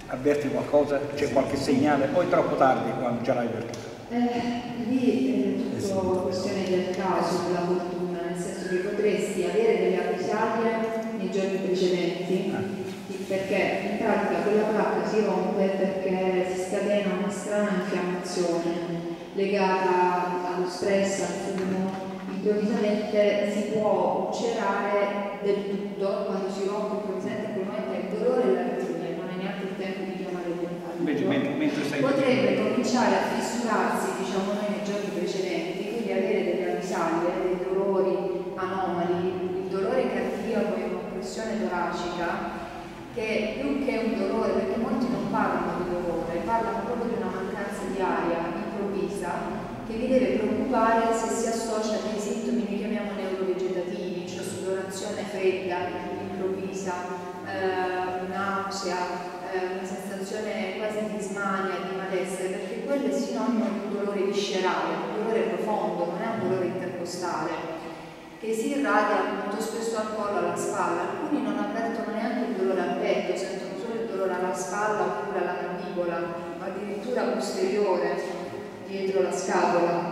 avverti qualcosa, c'è qualche segnale, poi è troppo tardi quando già l'hai avvertito. Lì è tutta questione del caso, della fortuna, nel senso che potresti avere delle avvisaglie nei giorni precedenti, perché in pratica quella placca si rompe perché si scatena una strana infiammazione legata allo stress, al fumo. Improvvisamente si può ulcerare del tutto quando si rompe improvvisamente quel momento il dolore e l'aritmia, non è neanche il tempo di chiamare il dentale. Potrebbe cominciare a fissurarsi, diciamo noi, nei giorni precedenti, quindi avere delle avvisaglie, dei dolori anomali, il dolore cardiaco e un'oppressione toracica, che più che un dolore, perché molti non parlano di dolore, parlano proprio di una mancanza di aria improvvisa che vi deve preoccupare se si associa a dei sintomi che chiamiamo neurovegetativi, cioè sudorazione fredda, improvvisa, nausea, una sensazione quasi di smania, di malessere, perché quello è sinonimo di un dolore viscerale, un dolore profondo, non è un dolore intercostale, che si irradia molto spesso al collo, alla spalla. Alcuni non avvertono neanche il dolore al petto, sentono solo il dolore alla spalla oppure alla mandibola, o addirittura posteriore, dietro la scapola.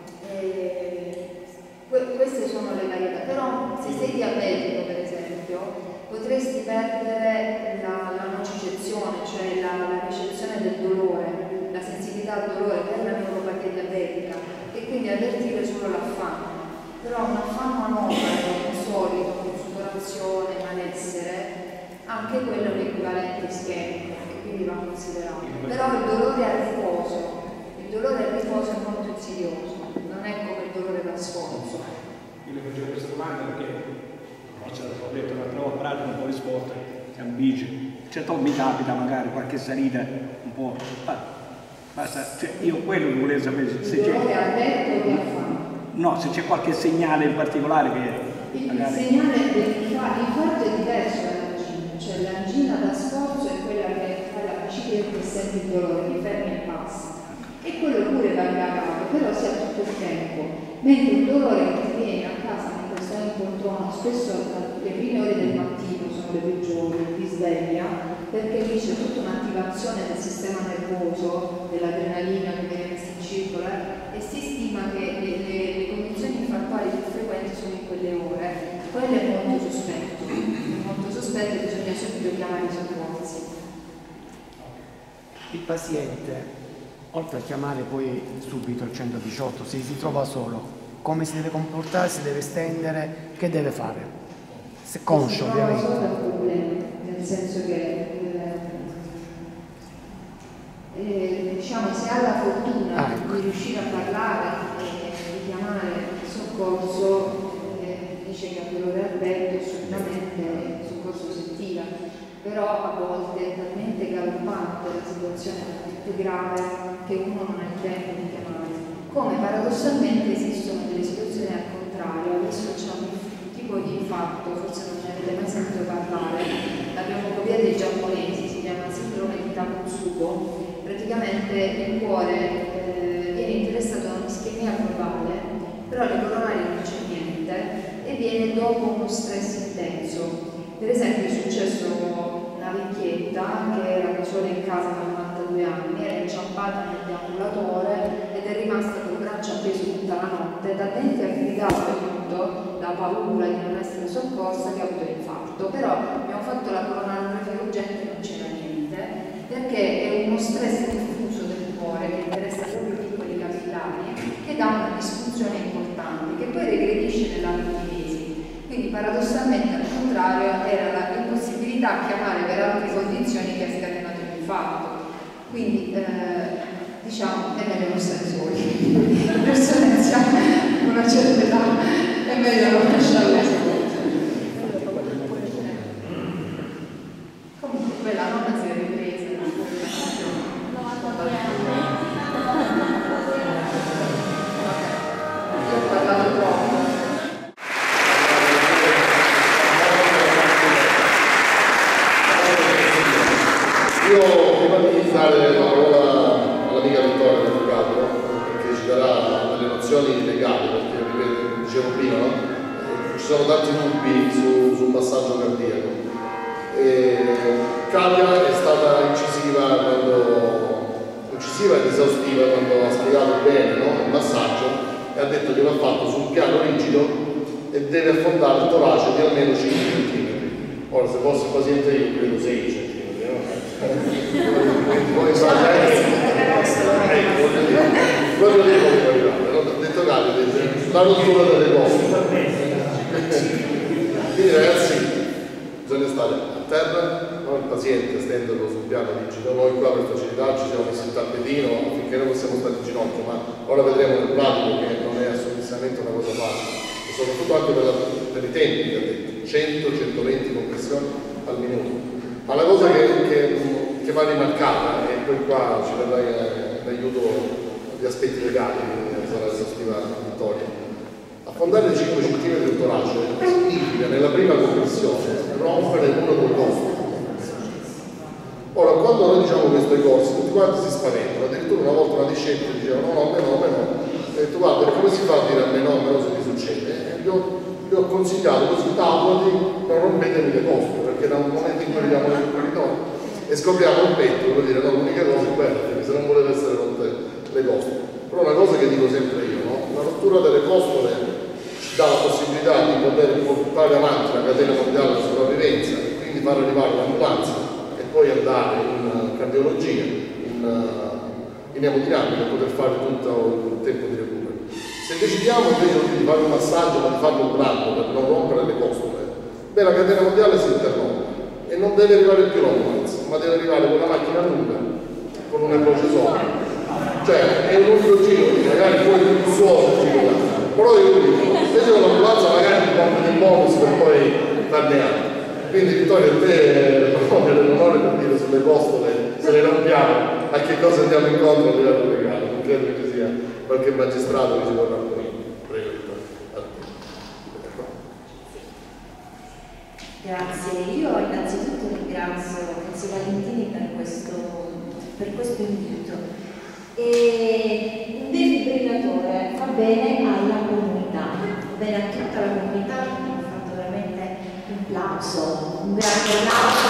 Queste sono le varietà, però se sei diabetico per esempio potresti perdere la nocicezione, cioè la ricezione del dolore, la sensibilità al dolore per la neuropatia diabetica e quindi avvertire solo l'affanno. Però un affanno anomalo, insolito, con sudorazione, malessere, anche quello è un equivalente ischemico e quindi va considerato. Però il dolore al riposo è molto insidioso, non è come il dolore da sforzo. Io le facevo questa domanda perché ho detto la prova pratica un po' di sport, siamo bici, certo mi capita magari qualche salita un po', basta, cioè, io quello che volevo sapere se c'è. Il dolore al petto o che affanno? No, se c'è qualche segnale in particolare che magari... Il segnale dell'infarto è diverso dall'angina, cioè l'angina da sforzo è quella che fa la bicicletta e senti il dolore, ti fermi e passa. E quello pure va gravato, però si ha tutto il tempo, mentre un dolore che ti viene a casa mentre stai in poltrona, spesso le prime ore del mattino sono le peggiori, ti sveglia, perché lì c'è tutta un'attivazione del sistema nervoso, dell'adrenalina che viene messa in circolo, e si stima che le condizioni infartuali più frequenti sono in quelle ore. Quello è molto sospetto e bisogna subito chiamare i soccorsi. Il paziente, oltre a chiamare poi subito il 118, se si trova solo, come si deve comportare, si deve stendere, che deve fare? Se conscio, ovviamente. Non è un problema, nel senso che diciamo, se ha la fortuna di riuscire a parlare e di chiamare il soccorso, dice che ha dolore al petto, assolutamente il soccorso si attiva, però a volte è talmente galoppante la situazione, talmente grave, che uno non ha il tempo di chiamare. Come paradossalmente esistono delle situazioni al contrario. Adesso c'è un tipo di infarto, forse non ne avete mai sentito parlare, l'abbiamo copiato dei giapponesi, si chiama sindrome di Takotsubo. Praticamente il cuore viene interessato da un'ischemia globale, però alle coronarie non c'è niente e viene dopo uno stress intenso. Per esempio è successo una vecchietta che era da sola in casa da 92 anni, era inciampata nel deambulatore ed è rimasta col braccio appeso tutta la notte, talmente ha gridato aiuto, la paura di non essere soccorsa, che ha avuto l'infarto. Però abbiamo fatto la coronarografia urgente e non c'era niente, perché è uno stress diffuso del cuore che interessa proprio i piccoli capillari, che dà una disfunzione importante, che poi regredisce nell'arco di mesi. Quindi paradossalmente al contrario era l'impossibilità a chiamare per altre condizioni che ha scatenato l'infarto. Quindi diciamo è meglio non stare soli. Le persone anziane con una certa età è meglio non lasciarle sole. Comunque quella nonna si è ripresa. Io ho parlato troppo. Io prima di iniziare la parola all'amica Vittoria del Capo, perché ci darà delle nozioni legali, perché ripeto, dicevo prima, no? Ci sono tanti dubbi sul massaggio cardiaco. Katia è stata incisiva ed esaustiva quando ha spiegato bene, no, il massaggio, e ha detto che va fatto su un piano rigido e deve affondare il torace di almeno 5 cm. Ora, se fosse il paziente io credo 6 cm, no? Poi proprio lì come può arrivare, no? Ha detto Katia, la rottura delle cose. Quindi ragazzi, bisogna stare a terra, no? Il paziente stenderlo sul piano rigido. Noi qua per facilità ci siamo messi il tappetino affinché noi possiamo stare in ginocchio, ma ora vedremo nel pratico che non è assolutamente una cosa facile, e soprattutto anche per i tempi che ha detto, 100-120 compressioni al minuto. Ma la cosa che va rimarcata, e poi qua ci verrà in aiuto gli aspetti legali, sarà esaustiva Vittoria, affondare 5 cm del torace significa nella prima compressione rompere uno dei costi. Ora, quando noi diciamo questo ai corsi, tutti quanti si spaventano. Addirittura una volta una discepole diceva no, ho detto guarda, come si fa a dire a me no, se mi succede? E gli ho consigliato così, tavolati, non rompetevi le costole, perché da un momento in cui arriviamo nel corridoio e scopriamo un petto, vuol dire no, l'unica cosa è quella, perché se non voleva essere rotte le costole. Però una cosa che dico sempre io, no? La rottura delle costole ci dà la possibilità di poter portare avanti la catena mondiale della sopravvivenza e quindi far arrivare l'ambulanza e poi andare in cardiologia, in emodinamica, per poter fare tutto il tempo di recupero. Se decidiamo invece di fare un massaggio, ma di farlo brando per non rompere le costole, beh, la catena mondiale si interrompe e non deve arrivare più l'ambulanza, ma deve arrivare con una macchina lunga, con una croce sopra. Cioè, è un unico giro, magari poi più suono giro, però io dico, invece dell'ambulanza magari ti compri dei bonus per poi farne altri. Quindi Vittorio, a te proprio l'onore per dire sulle costole, se le rompiamo, a che cosa andiamo incontro a livello legale? Non credo che ci sia qualche magistrato che ci vorrà punire. Prego Vittorio. Grazie, io innanzitutto ringrazio Enzo Valentini per questo invito. E un defibrillatore fa bene alla comunità, fa bene a tutta la comunità, quindi ho fatto veramente un applauso, un grande applauso.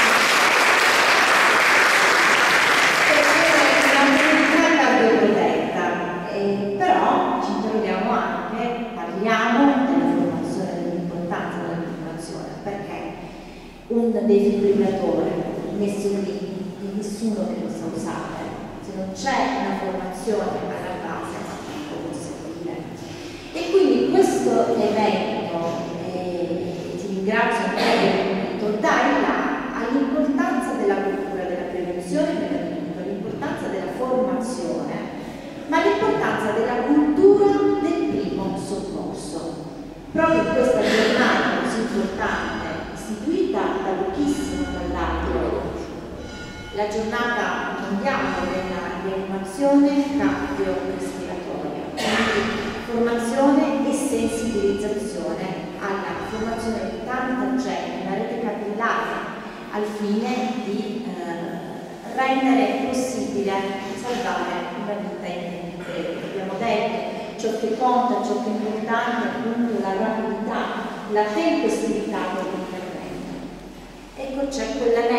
Perché la comunità è cardioprotetta, però ci interroghiamo anche, parliamo della formazione, dell'importanza della formazione, perché un defibrillatore messo lì di nessuno che lo sa usare, se non c'è una formazione alla base non può servire. E quindi questo evento, ti ringrazio per dare all'importanza della cultura della prevenzione per l'adulto, l'importanza della formazione, ma l'importanza della cultura del primo soccorso. Proprio in questa giornata così importante, istituita da pochissimo tra l'altro, la giornata mondiale della rianimazione cardiorespiratoria, quindi formazione e sensibilizzazione alla formazione di tanta gente, una rete capillare al fine di rendere possibile salvare una vita in tempi brevi. Abbiamo detto ciò che conta, ciò che è importante, appunto la rapidità, la tempestività dell'intervento. Ecco, c'è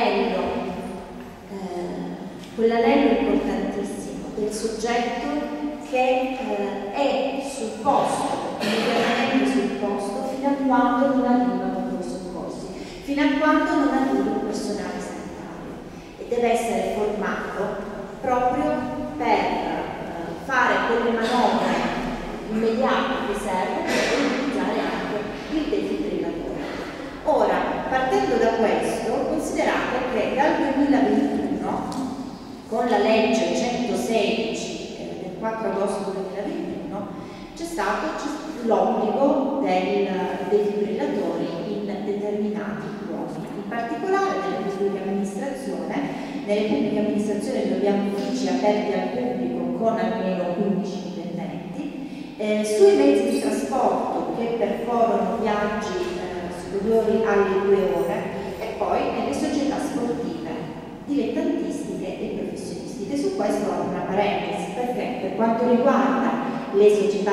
quell'anello importantissimo del soggetto che è sul posto, immediatamente sul posto, fino a quando non arrivano i soccorsi, fino a quando non arriva il personale sanitario, e deve essere formato proprio per fare quelle manovre immediate che servono per utilizzare anche il defibrillatore. Ora, partendo da questo, considerate che dal 2021, con la legge 116 del 4 agosto 2021, c'è stato l'obbligo dei defibrillatori in determinati luoghi, in particolare nelle pubbliche amministrazioni. Nelle pubbliche amministrazioni dove abbiamo uffici aperti al pubblico con almeno 15 dipendenti, sui mezzi di trasporto che percorrono viaggi superiori alle 2 ore, e poi nelle società sportive dilettantistiche e professionistiche. Su questo ho una parentesi, perché per quanto riguarda le società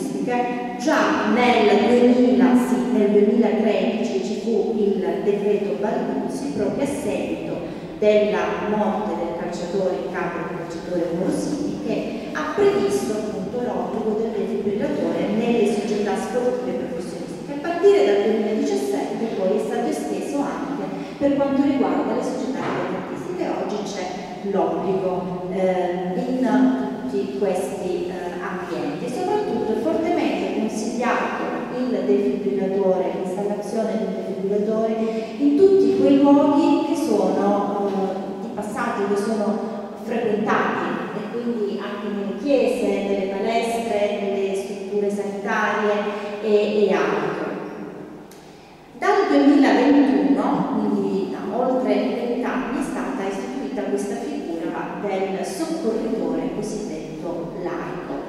professionistiche, già nel 2013 ci fu il decreto Balduzzi proprio a seguito della morte del calciatore in campo, del calciatore Morosini, che ha previsto appunto l'obbligo del defibrillatore nelle società sportive professionistiche. A partire dal 2017 poi è stato esteso anche per quanto riguarda le società dilettantistiche. Oggi c'è l'obbligo in tutti questi ambienti. Soprattutto è fortemente consigliato il defibrillatore, l'installazione del defibrillatore in tutti quei luoghi che sono di passaggio, che sono frequentati, e quindi anche nelle chiese, nelle palestre, nelle strutture sanitarie e altro. Dal 2021, quindi da oltre 20 anni, è stata istituita questa figura del soccorritore cosiddetto laico.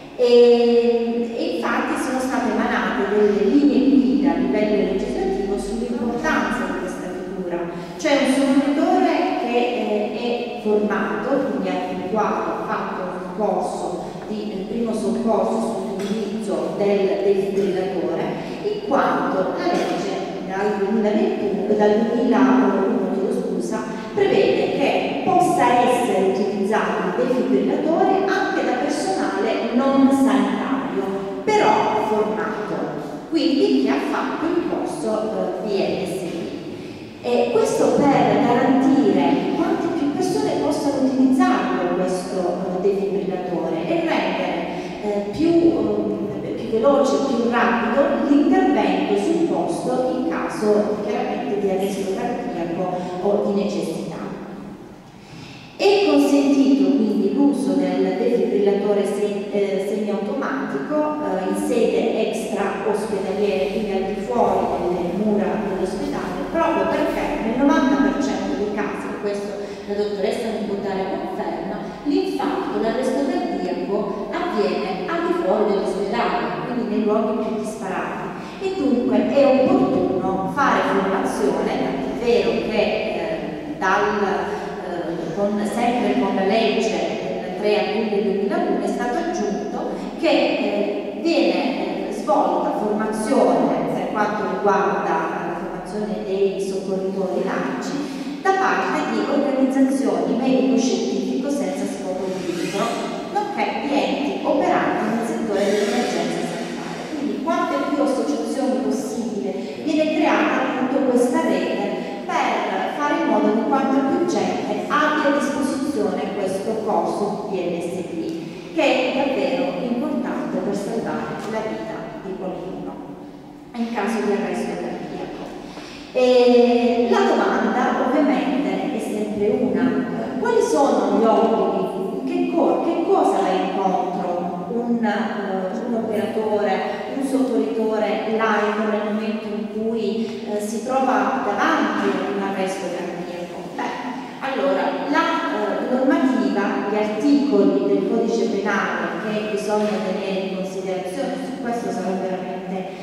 E infatti sono state emanate delle linee guida a livello legislativo sull'importanza di questa figura. C'è un soccorritore che è formato, quindi ha effettuato, ha fatto un corso di primo soccorso sull'utilizzo del defibrillatore, in quanto la legge dal 2001 prevede che possa essere utilizzato il defibrillatore anche da personale non sanitario, però formato, quindi che ha fatto il corso PNSI. E questo per garantire quante più persone possano utilizzarlo questo defibrillatore e rendere più veloce, più rapido l'intervento sul posto in caso chiaramente di arresto cardiaco o di necessità. È consentito quindi l'uso del defibrillatore semiautomatico in sede extra ospedaliere, quindi al di fuori delle mura dell'ospedale, proprio perché nel 90% dei casi, questo la dottoressa mi può dare conferma, l'infarto, l'arresto cardiaco avviene al di fuori dell'ospedale, quindi nei luoghi più disparati, e dunque è opportuno fare formazione, tant'è vero che sempre con la legge del 3 aprile 2001 è stato aggiunto che viene svolta formazione per quanto riguarda la formazione dei soccorritori laici da parte di organizzazioni medico-scientifico senza scopo di lucro, nonché di enti operanti nel settore dell'emergenza sanitaria. Quindi quante più associazioni possibile viene creata appunto questa rete per fare in modo che quanta più gente abbia a disposizione questo corso PNSI, che è davvero importante per salvare la vita di qualcuno in caso di arresto cardiaco. E la domanda ovviamente è sempre una: quali sono gli obblighi? Che cosa va incontro un operatore, un soccorritore laico nel momento in cui si trova davanti a un arresto cardiaco? Allora, la normativa, gli articoli del codice penale che bisogna tenere in considerazione, su questo sarò veramente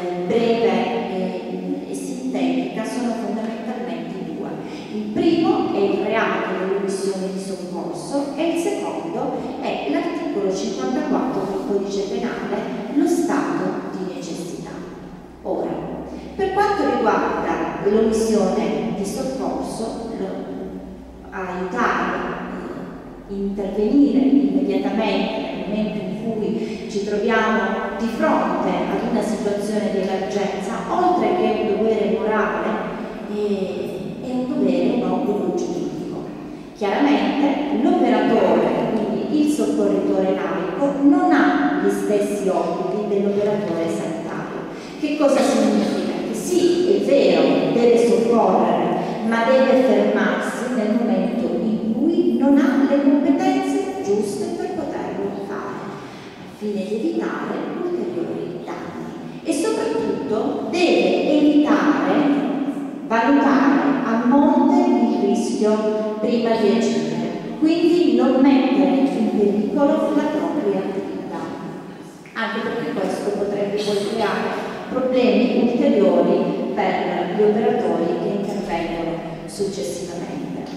breve e sintetica, sono fondamentalmente due. Il primo è il reato dell'omissione di soccorso e il secondo è l'articolo 54 del codice penale, lo stato di necessità. Ora, per quanto riguarda l'omissione di soccorso, aiutare a intervenire immediatamente nel momento in cui ci troviamo di fronte ad una situazione di emergenza, oltre che un dovere morale, è un dovere, un obbligo giuridico. Chiaramente l'operatore, quindi il soccorritore laico, non ha gli stessi obblighi dell'operatore sanitario. Che cosa significa? Che sì, è vero, deve soccorrere, ma deve fermarsi nel momento in cui non ha le competenze giuste per poterlo fare, al fine di evitare ulteriori danni. E soprattutto deve evitare, valutare a monte il rischio prima di agire, quindi non mettere in pericolo la propria attività, anche perché questo potrebbe poi creare problemi ulteriori per gli operatori che intervengono successivamente.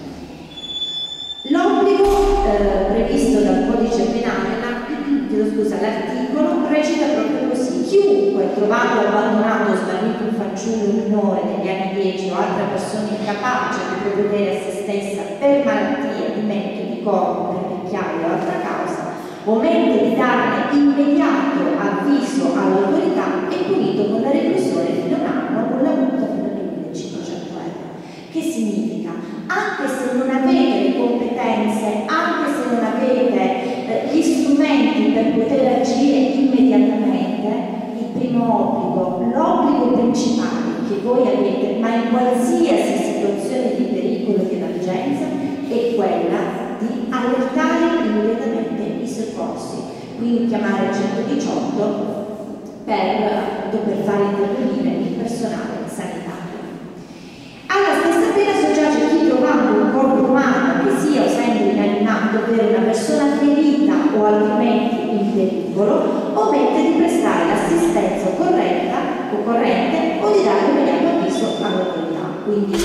L'obbligo previsto dal codice penale, l'articolo recita proprio così: chiunque trovato abbandonato o smarrito un fanciullo minore negli anni invece o altra persona incapace di provvedere a se stessa per malattia, dimentico di corpo, per vecchiaia o altra causa, omette di darne immediato avviso all'autorità, è punito con la reclusione fino a un anno o con la multa fino a 2.500 euro. Che significa? Anche se non avete le competenze, anche se non avete gli strumenti per poter agire immediatamente, il primo obbligo, l'obbligo principale che voi avete, ma in qualsiasi situazione di pericolo e di emergenza, è quella di allertare immediatamente i soccorsi, quindi chiamare il 118 per fare intervenire il personale sanitario. Alla stessa pena soggiace chi, trovando un corpo umano che sia o sempre inanimato, ovvero una persona ferita o altrimenti in pericolo, omette di prestare l'assistenza occorrente o di dare immediato avviso all'autorità. Quindi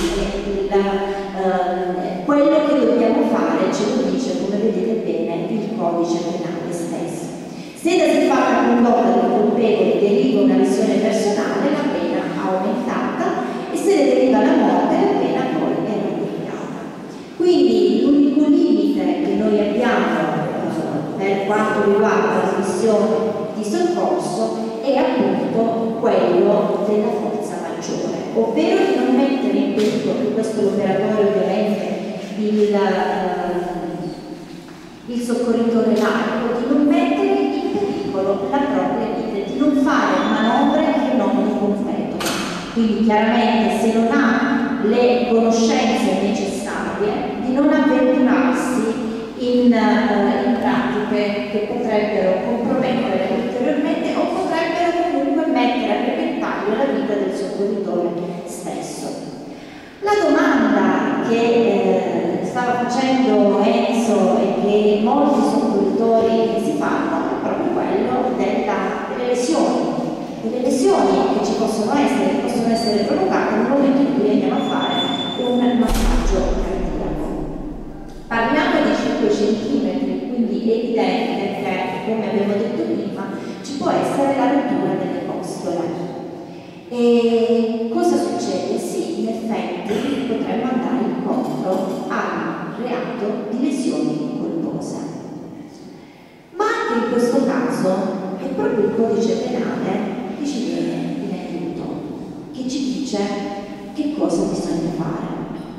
quello che dobbiamo fare ce lo dice, come vedete bene, il codice penale stesso. Se da siffatta condotta del colpevole deriva una lesione personale, la pena aumentata, e se ne deriva la morte, la pena poi è raddoppiata. Quindi l'unico limite che noi abbiamo per quanto riguarda la missione di soccorso è appunto quello della forza maggiore, ovvero di non mettere in pericolo, questo l'operatore ovviamente il soccorritore laico, di non mettere in pericolo la propria vita, di non fare manovre che non gli competono. Quindi chiaramente se non ha le conoscenze necessarie, di non avventurarsi in pratiche che potrebbero compromettere ulteriormente o potrebbero comunque mettere a repentaglio la vita del soccorritore stesso. La domanda che stava facendo Enzo e che molti soccorritori si fanno è proprio quello delle lesioni che ci possono essere provocate nel momento in cui andiamo a fare un massaggio cardiaco. Parliamo di 5 cm, quindi è evidente che, come abbiamo detto prima, ci può essere la rottura delle costole. E cosa succede? Sì, in effetti potremmo andare incontro al reato di lesioni colpose. Ma anche in questo caso è proprio il codice penale che ci viene in aiuto, che ci dice che cosa bisogna fare.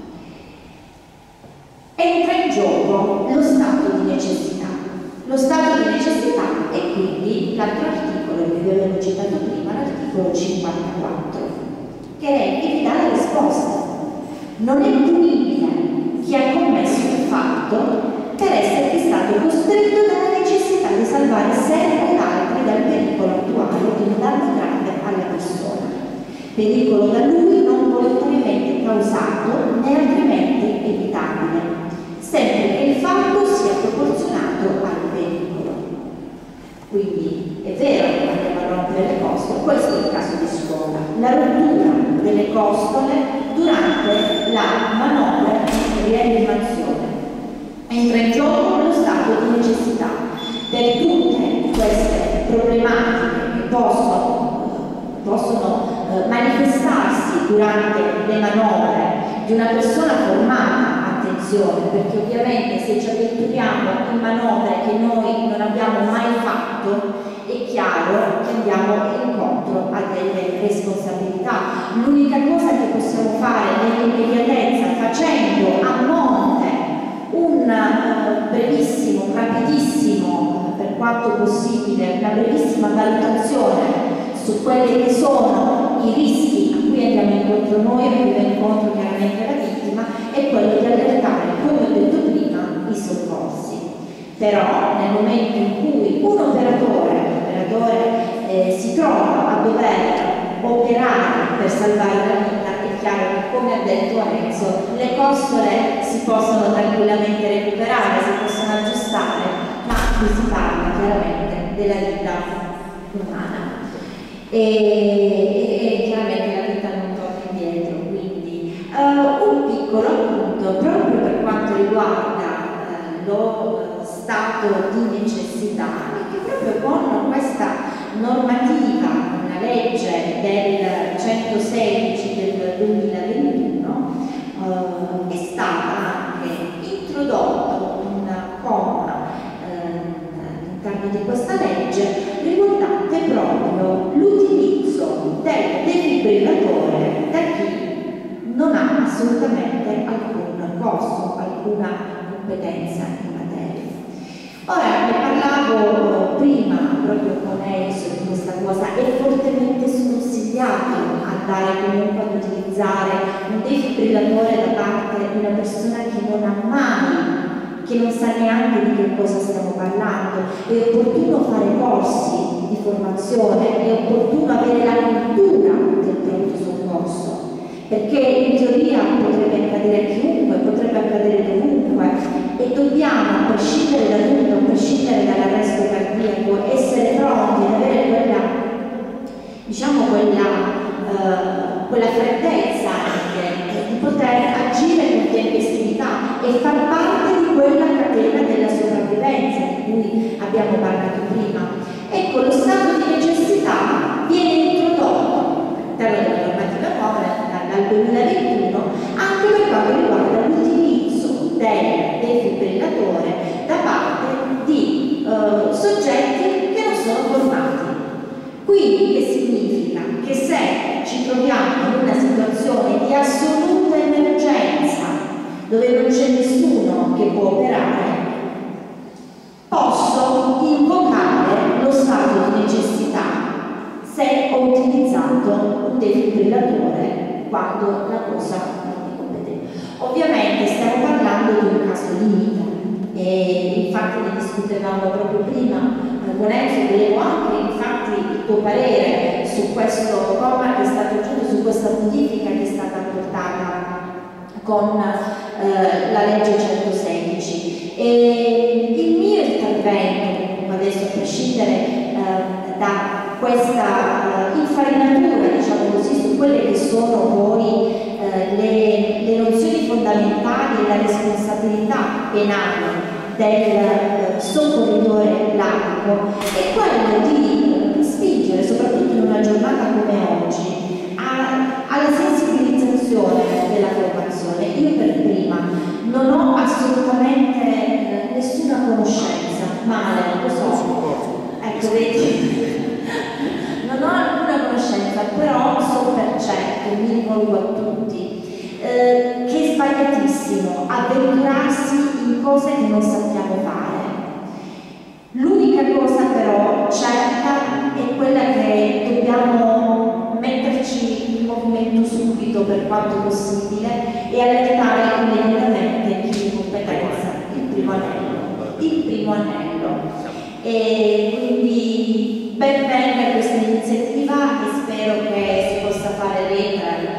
Entra in gioco lo stato di necessità. Lo stato di necessità è quindi l'altro articolo che vi avevo citato prima, l'articolo 54, che vi dà la risposta. Non è punibile chi ha commesso il fatto per essere stato costretto dalla necessità di salvare sé ed altri dal pericolo attuale di un danno grave alla persona. Pericolo da lui non volontariamente causato né altrimenti evitabile, sempre che il fatto sia proporzionato al pericolo. Quindi è vero che andiamo a rompere le costole, questo è il caso di scuola, la rottura delle costole durante la manovra di rianimazione. Entra in gioco lo stato di necessità. Per tutte queste problematiche che possono manifestarsi durante le manovre di una persona formata, attenzione, perché ovviamente se ci avventuriamo in manovre che noi non abbiamo mai fatto, è chiaro che andiamo incontro a delle responsabilità. L'unica cosa che possiamo fare nell'immediatezza, facendo a monte un brevissimo, rapidissimo, per quanto possibile, una brevissima valutazione su quelli che sono i rischi a cui andiamo incontro noi, a cui va incontro chiaramente la vittima, è quello di allertare, come ho detto prima, i soccorsi. Però nel momento in cui un operatore si trova a dover operare per salvare la vita, è chiaro che, come ha detto Enzo, le costole si possono tranquillamente recuperare, si possono aggiustare, ma qui si parla chiaramente della vita umana. E chiaramente la vita non torna indietro, quindi un piccolo appunto proprio per quanto riguarda lo stato di necessità, che proprio con questa normativa, una legge del 116 del 2020, è stata anche introdotto un comma all'interno di questa legge riguardante proprio l'utilizzo del defibrillatore da chi non ha assolutamente alcun corso, alcuna competenza in materia. Ora, ne parlavo prima proprio con Enzo di questa cosa, è fortemente sconsigliato andare comunque ad utilizzare un defibrillatore da parte di una persona che non ha mai, che non sa neanche di che cosa stiamo parlando. È opportuno fare corsi di formazione, è opportuno avere la cultura del pronto soccorso, perché in teoria potrebbe accadere a chiunque, potrebbe accadere dovunque, e dobbiamo, a prescindere da tutto, a prescindere dall'arresto cardiaco, essere pronti ad avere quella, diciamo, quella freddezza anche di poter agire con tempestività e far parte di quella catena della sopravvivenza di cui abbiamo parlato prima. Ecco, lo stato di necessità viene introdotto dalla normativa nuova dal 2021 anche per quanto riguarda l'utilizzo del defibrillatore da parte di soggetti che non sono formati. Quindi che significa? Che se ci troviamo in una situazione di assoluta emergenza dove non c'è nessuno che può operare, posso invocare lo stato di necessità se ho utilizzato un defibrillatore quando la cosa non è competente. Ovviamente stiamo parlando di un caso limite e infatti ne discutevamo proprio prima con Enzo, volevo anche infatti il tuo parere su questo comma che è stato aggiunto, su questa modifica che è stata apportata con la legge 116. E il mio intervento adesso, a prescindere da questa infarinatura, diciamo così, su quelle che sono poi le nozioni fondamentali e la responsabilità penale del soccorritore laico, è quello di spingere, soprattutto in una giornata come oggi, alla sensibilizzazione della formazione. Io per prima non ho assolutamente nessuna conoscenza, male, lo so, ecco, vedi, non ho alcuna conoscenza, però so per certo, mi rivolgo a tutti, che è sbagliatissimo avventurarsi in cose che non sappiamo fare. L'unica cosa però certa è quella che dobbiamo metterci in movimento subito per quanto possibile e allertare immediatamente chi di competenza, il primo anello. E quindi ben venga questa iniziativa e spero che si possa fare rete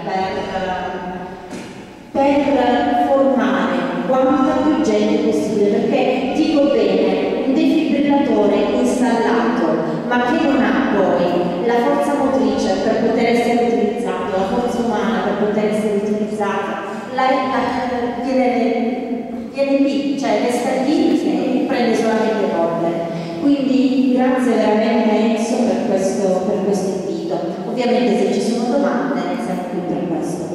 per formare quanta più gente possibile, perché dico bene, un defibrillatore installato ma che non ha poi la forza motrice per poter essere utilizzato, la forza umana per poter essere utilizzata, viene lì, cioè resta lì e prende solamente polvere. Quindi grazie veramente Enzo per questo invito. Ovviamente se ci sono domande siamo qui per questo.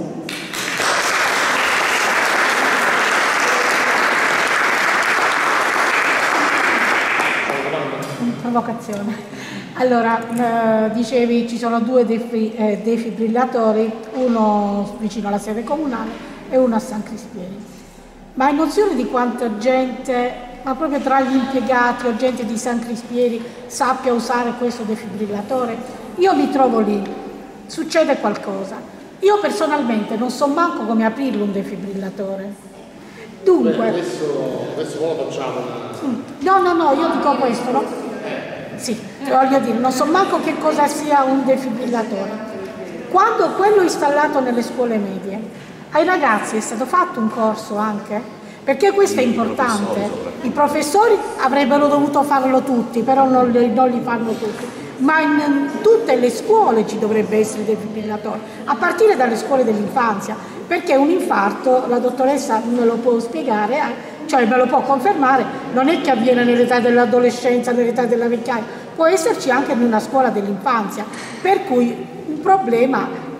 Provocazione. Allora, dicevi ci sono due defibrillatori, uno vicino alla sede comunale e uno a San Crispieri. Ma hai nozione di quanta gente, ma proprio tra gli impiegati o gente di San Crispieri, sappia usare questo defibrillatore? Io mi trovo lì, succede qualcosa. Io personalmente non so manco come aprirlo un defibrillatore. Dunque... Adesso lo facciamo. No, io dico questo, no? Sì, voglio dire, non so manco che cosa sia un defibrillatore. Quando quello installato nelle scuole medie, ai ragazzi è stato fatto un corso anche? Perché questo è importante. I professori avrebbero dovuto farlo tutti, però non li fanno tutti. Ma in tutte le scuole ci dovrebbe essere il defibrillatore, a partire dalle scuole dell'infanzia, perché un infarto, la dottoressa me lo può spiegare, cioè me lo può confermare, non è che avviene nell'età dell'adolescenza, nell'età della vecchiaia, può esserci anche in una scuola dell'infanzia, per cui un problema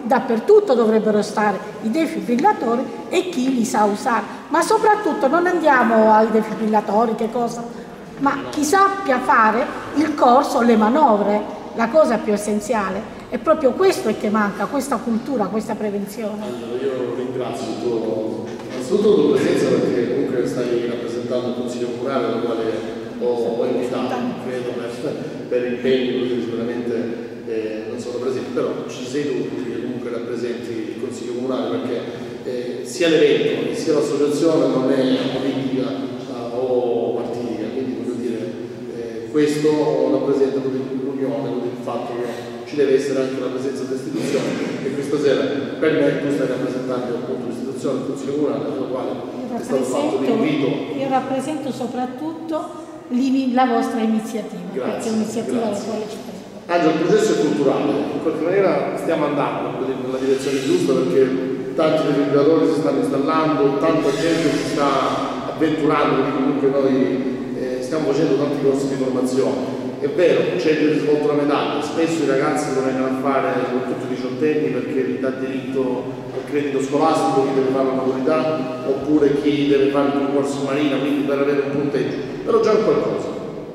dappertutto dovrebbero stare i defibrillatori e chi li sa usare, ma soprattutto non andiamo ai defibrillatori, che cosa, ma chi sappia fare il corso, le manovre, la cosa più essenziale. È proprio questo che manca, questa cultura, questa prevenzione. Allora, io ringrazio innanzitutto la tua presenza, perché comunque stai rappresentando il Consiglio Comunale, al quale ho invitato, credo, per impegni, quindi sicuramente non sono presenti, però ci sei tu che comunque rappresenti il Consiglio Comunale, perché sia l'evento sia l'associazione non è politica o partitica, quindi voglio dire, questo rappresenta l'unione, il fatto che ci deve essere anche la presenza dell'istituzione, e questa sera per me tu stai rappresentando appunto l'istituzione, il Consiglio Comunale, alla quale è stato fatto l'invito. Io rappresento soprattutto la vostra iniziativa, perché è un'iniziativa alla quale ci tengo. Angelo, il processo è culturale, in qualche maniera stiamo andando nella direzione giusta, perché tanti defibrillatori si stanno installando, tanta gente si sta avventurando, quindi comunque noi stiamo facendo tanti corsi di formazione. È vero, c'è il risvolto della medaglia, spesso i ragazzi lo vengono a fare, soprattutto i diciottenni, perché gli dà diritto al credito scolastico, chi deve fare la maturità, oppure chi deve fare il concorso marina, quindi per avere un punteggio, però già è qualcosa,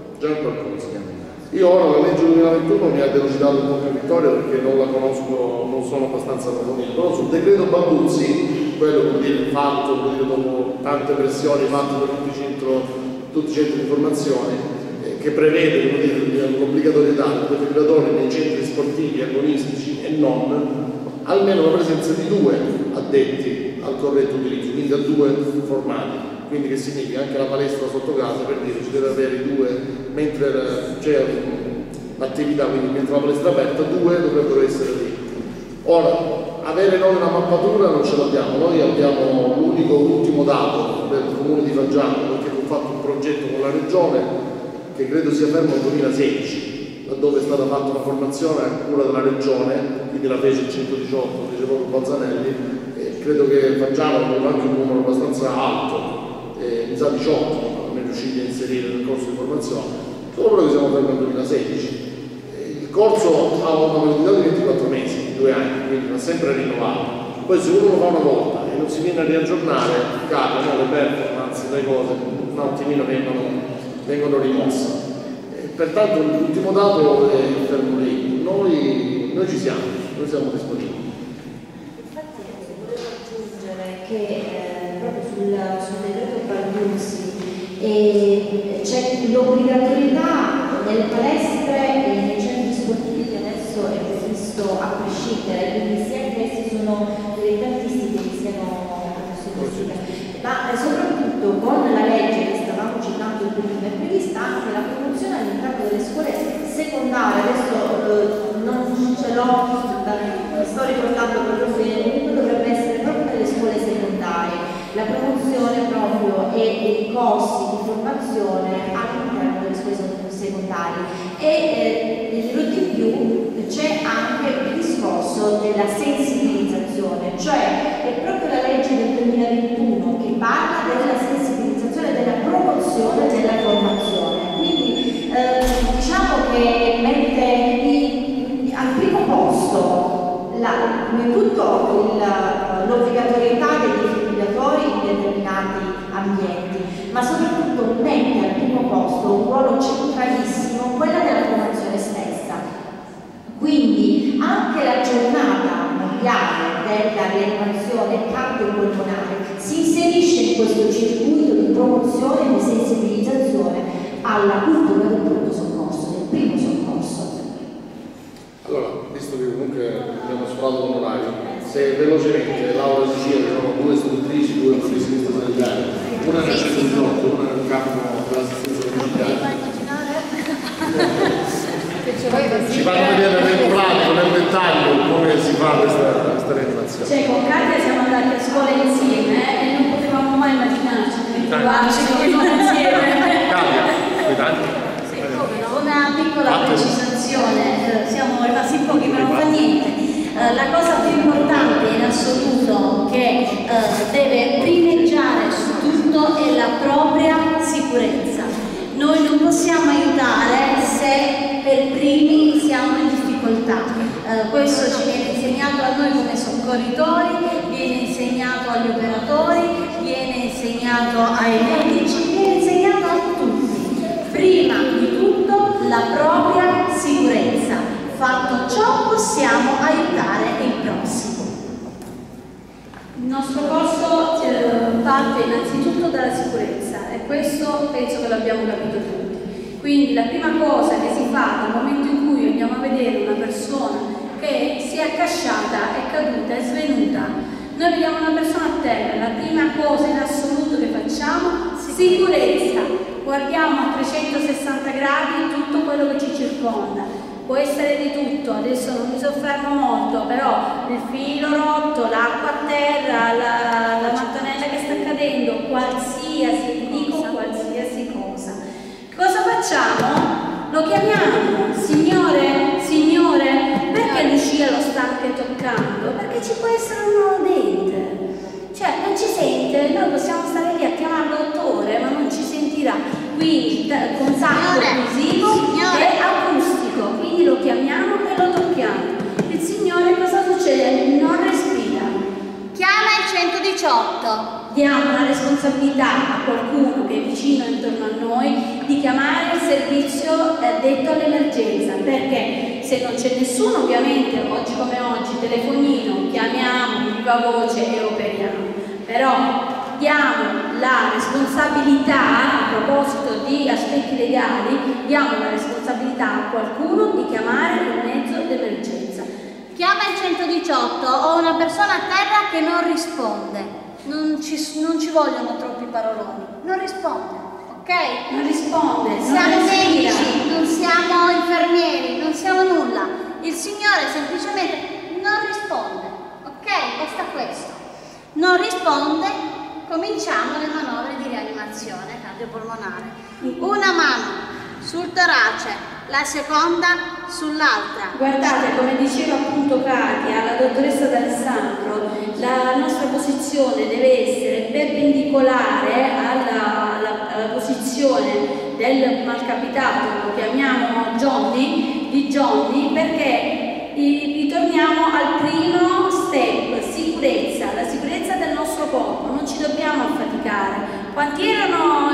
Io ora la legge 2021 mi ha delucidato un po' più Vittoria, perché non la conosco, non sono abbastanza approfondito, però sul decreto Balduzzi, quello vuol dire fatto, vuol dire dopo tante pressioni fatte per tutti i centri di formazione, che prevede l'obbligatorietà del defibrillatore nei centri sportivi, agonistici e non, almeno la presenza di 2 addetti al corretto utilizzo, quindi a 2 formati. Quindi che significa anche la palestra sotto casa, per dire, ci deve avere 2, mentre c'è l'attività, quindi mentre la palestra è aperta, 2 dovrebbero essere lì. Ora, avere noi una mappatura non ce l'abbiamo, noi abbiamo l'ultimo dato del comune di Faggiano, perché ho fatto un progetto con la regione che credo sia fermo nel 2016, laddove è stata fatta una formazione a cura della regione, quindi la fece il 118, fece proprio Balzanelli, e credo che Faggiano aveva anche un numero abbastanza alto, mi sa 18, non è riusciti a inserire nel corso di formazione, solo però che siamo fermi nel 2016. Il corso ha una validità di 24 mesi, 2 anni, quindi va sempre rinnovato. Poi se uno lo fa una volta e non si viene a riaggiornare, cadono le performance, le cose un attimino vengono rimosse. Pertanto l'ultimo dato è fermo lì. Noi ci siamo, noi siamo disponibili. Infatti volevo aggiungere che proprio sul decreto Balduzzi c'è l'obbligatorietà nelle palestre e nei centri sportivi, che adesso è previsto a prescindere, quindi sia che essi sono dilettantisti che siano professionisti, ma soprattutto con la legge che stavamo citando prima è prevista anche la promozione all'interno delle scuole secondarie. Adesso non ce l'ho, mi sto ricordando proprio bene, comunque dovrebbe essere proprio nelle scuole secondarie la promozione proprio e i corsi di formazione all'interno delle scuole secondarie. E dirò di più, c'è anche il discorso della sensibilizzazione, cioè è proprio la legge del 2021 che parla della sensibilizzazione, della promozione della formazione. Quindi diciamo che mette al primo posto come tutto l'obbligatorietà dei defibrillatori in determinati ambienti, ma soprattutto mette al primo posto un ruolo centralissimo quella della formazione stessa. Quindi anche la giornata mondiale della rianimazione cardiopolmonare si inserisce in questo circuito di promozione e di sensibilizzazione alla cultura del pronto soccorso, del primo soccorso. Allora, visto che comunque abbiamo sforato l'onorario, se velocemente Laura dice che sono 2 istruttrici, 2 professionisti sanitari, una nel 118, una nel campo dell'assistenza domiciliare. Ci fanno vedere nel pratico, nel dettaglio, come si fa questa rianimazione. Cioè, con Katia siamo andati a scuola insieme e non potevamo mai immaginarci di trovarci insieme. Katia, guidante? Sì, una piccola precisazione, siamo rimasti in pochi, ma non fa niente. La cosa più importante in assoluto che deve primeggiare su tutto è la propria sicurezza. Noi non possiamo aiutare se per primi siamo in difficoltà. Questo ci viene insegnato a noi come soccorritori, viene insegnato agli operatori, viene insegnato ai medici, viene insegnato a tutti. Prima di tutto la propria sicurezza. Fatto ciò possiamo aiutare il prossimo. Il nostro corso parte innanzitutto dalla sicurezza e questo penso che l'abbiamo capito tutti. Quindi la prima cosa che si fa nel momento in cui andiamo a vedere una persona che si è accasciata, è caduta, è svenuta, noi vediamo una persona a terra, la prima cosa in assoluto che facciamo, sicurezza. Guardiamo a 360 gradi tutto quello che ci circonda. Può essere di tutto, adesso non mi soffermo molto, però il filo rotto, l'acqua a terra, la mattonella che sta cadendo, qualsiasi, dico qualsiasi cosa. Cosa facciamo? Lo chiamiamo, signore, signore, perché Lucia lo sta anche toccando? Perché ci può essere un nuovo dente. Cioè, non ci sente, noi possiamo stare lì a chiamarlo dottore, ma non ci sentirà. Quindi con sacco visivo e acustico, quindi lo chiamiamo e lo tocchiamo. Il signore cosa succede? Non respira. Chiama il 118. Diamo una responsabilità a qualcuno che è vicino intorno a noi di chiamare il servizio addetto all'emergenza, perché se non c'è nessuno, ovviamente oggi come oggi, telefonino, chiamiamo, viva voce e operiamo. Però diamo la responsabilità, a proposito di aspetti legali, diamo la responsabilità a qualcuno di chiamare il mezzo d'emergenza. Chiama il 118, ho una persona a terra che non risponde. Non ci vogliono troppi paroloni. Non risponde, ok? Non risponde. Siamo medici, non siamo infermieri, non siamo nulla. Il signore semplicemente non risponde, ok? Basta questo. Non risponde, cominciamo le manovre di rianimazione cardiopolmonare. Una mano sul torace, la seconda sull'altra. Guardate, come diceva appunto Katia, la dottoressa D'Alessandro, la nostra posizione deve essere perpendicolare alla posizione del malcapitato, lo chiamiamo Johnny, perché ritorniamo al primo step, sicurezza, la sicurezza del nostro corpo, non ci dobbiamo affaticare. Quanti erano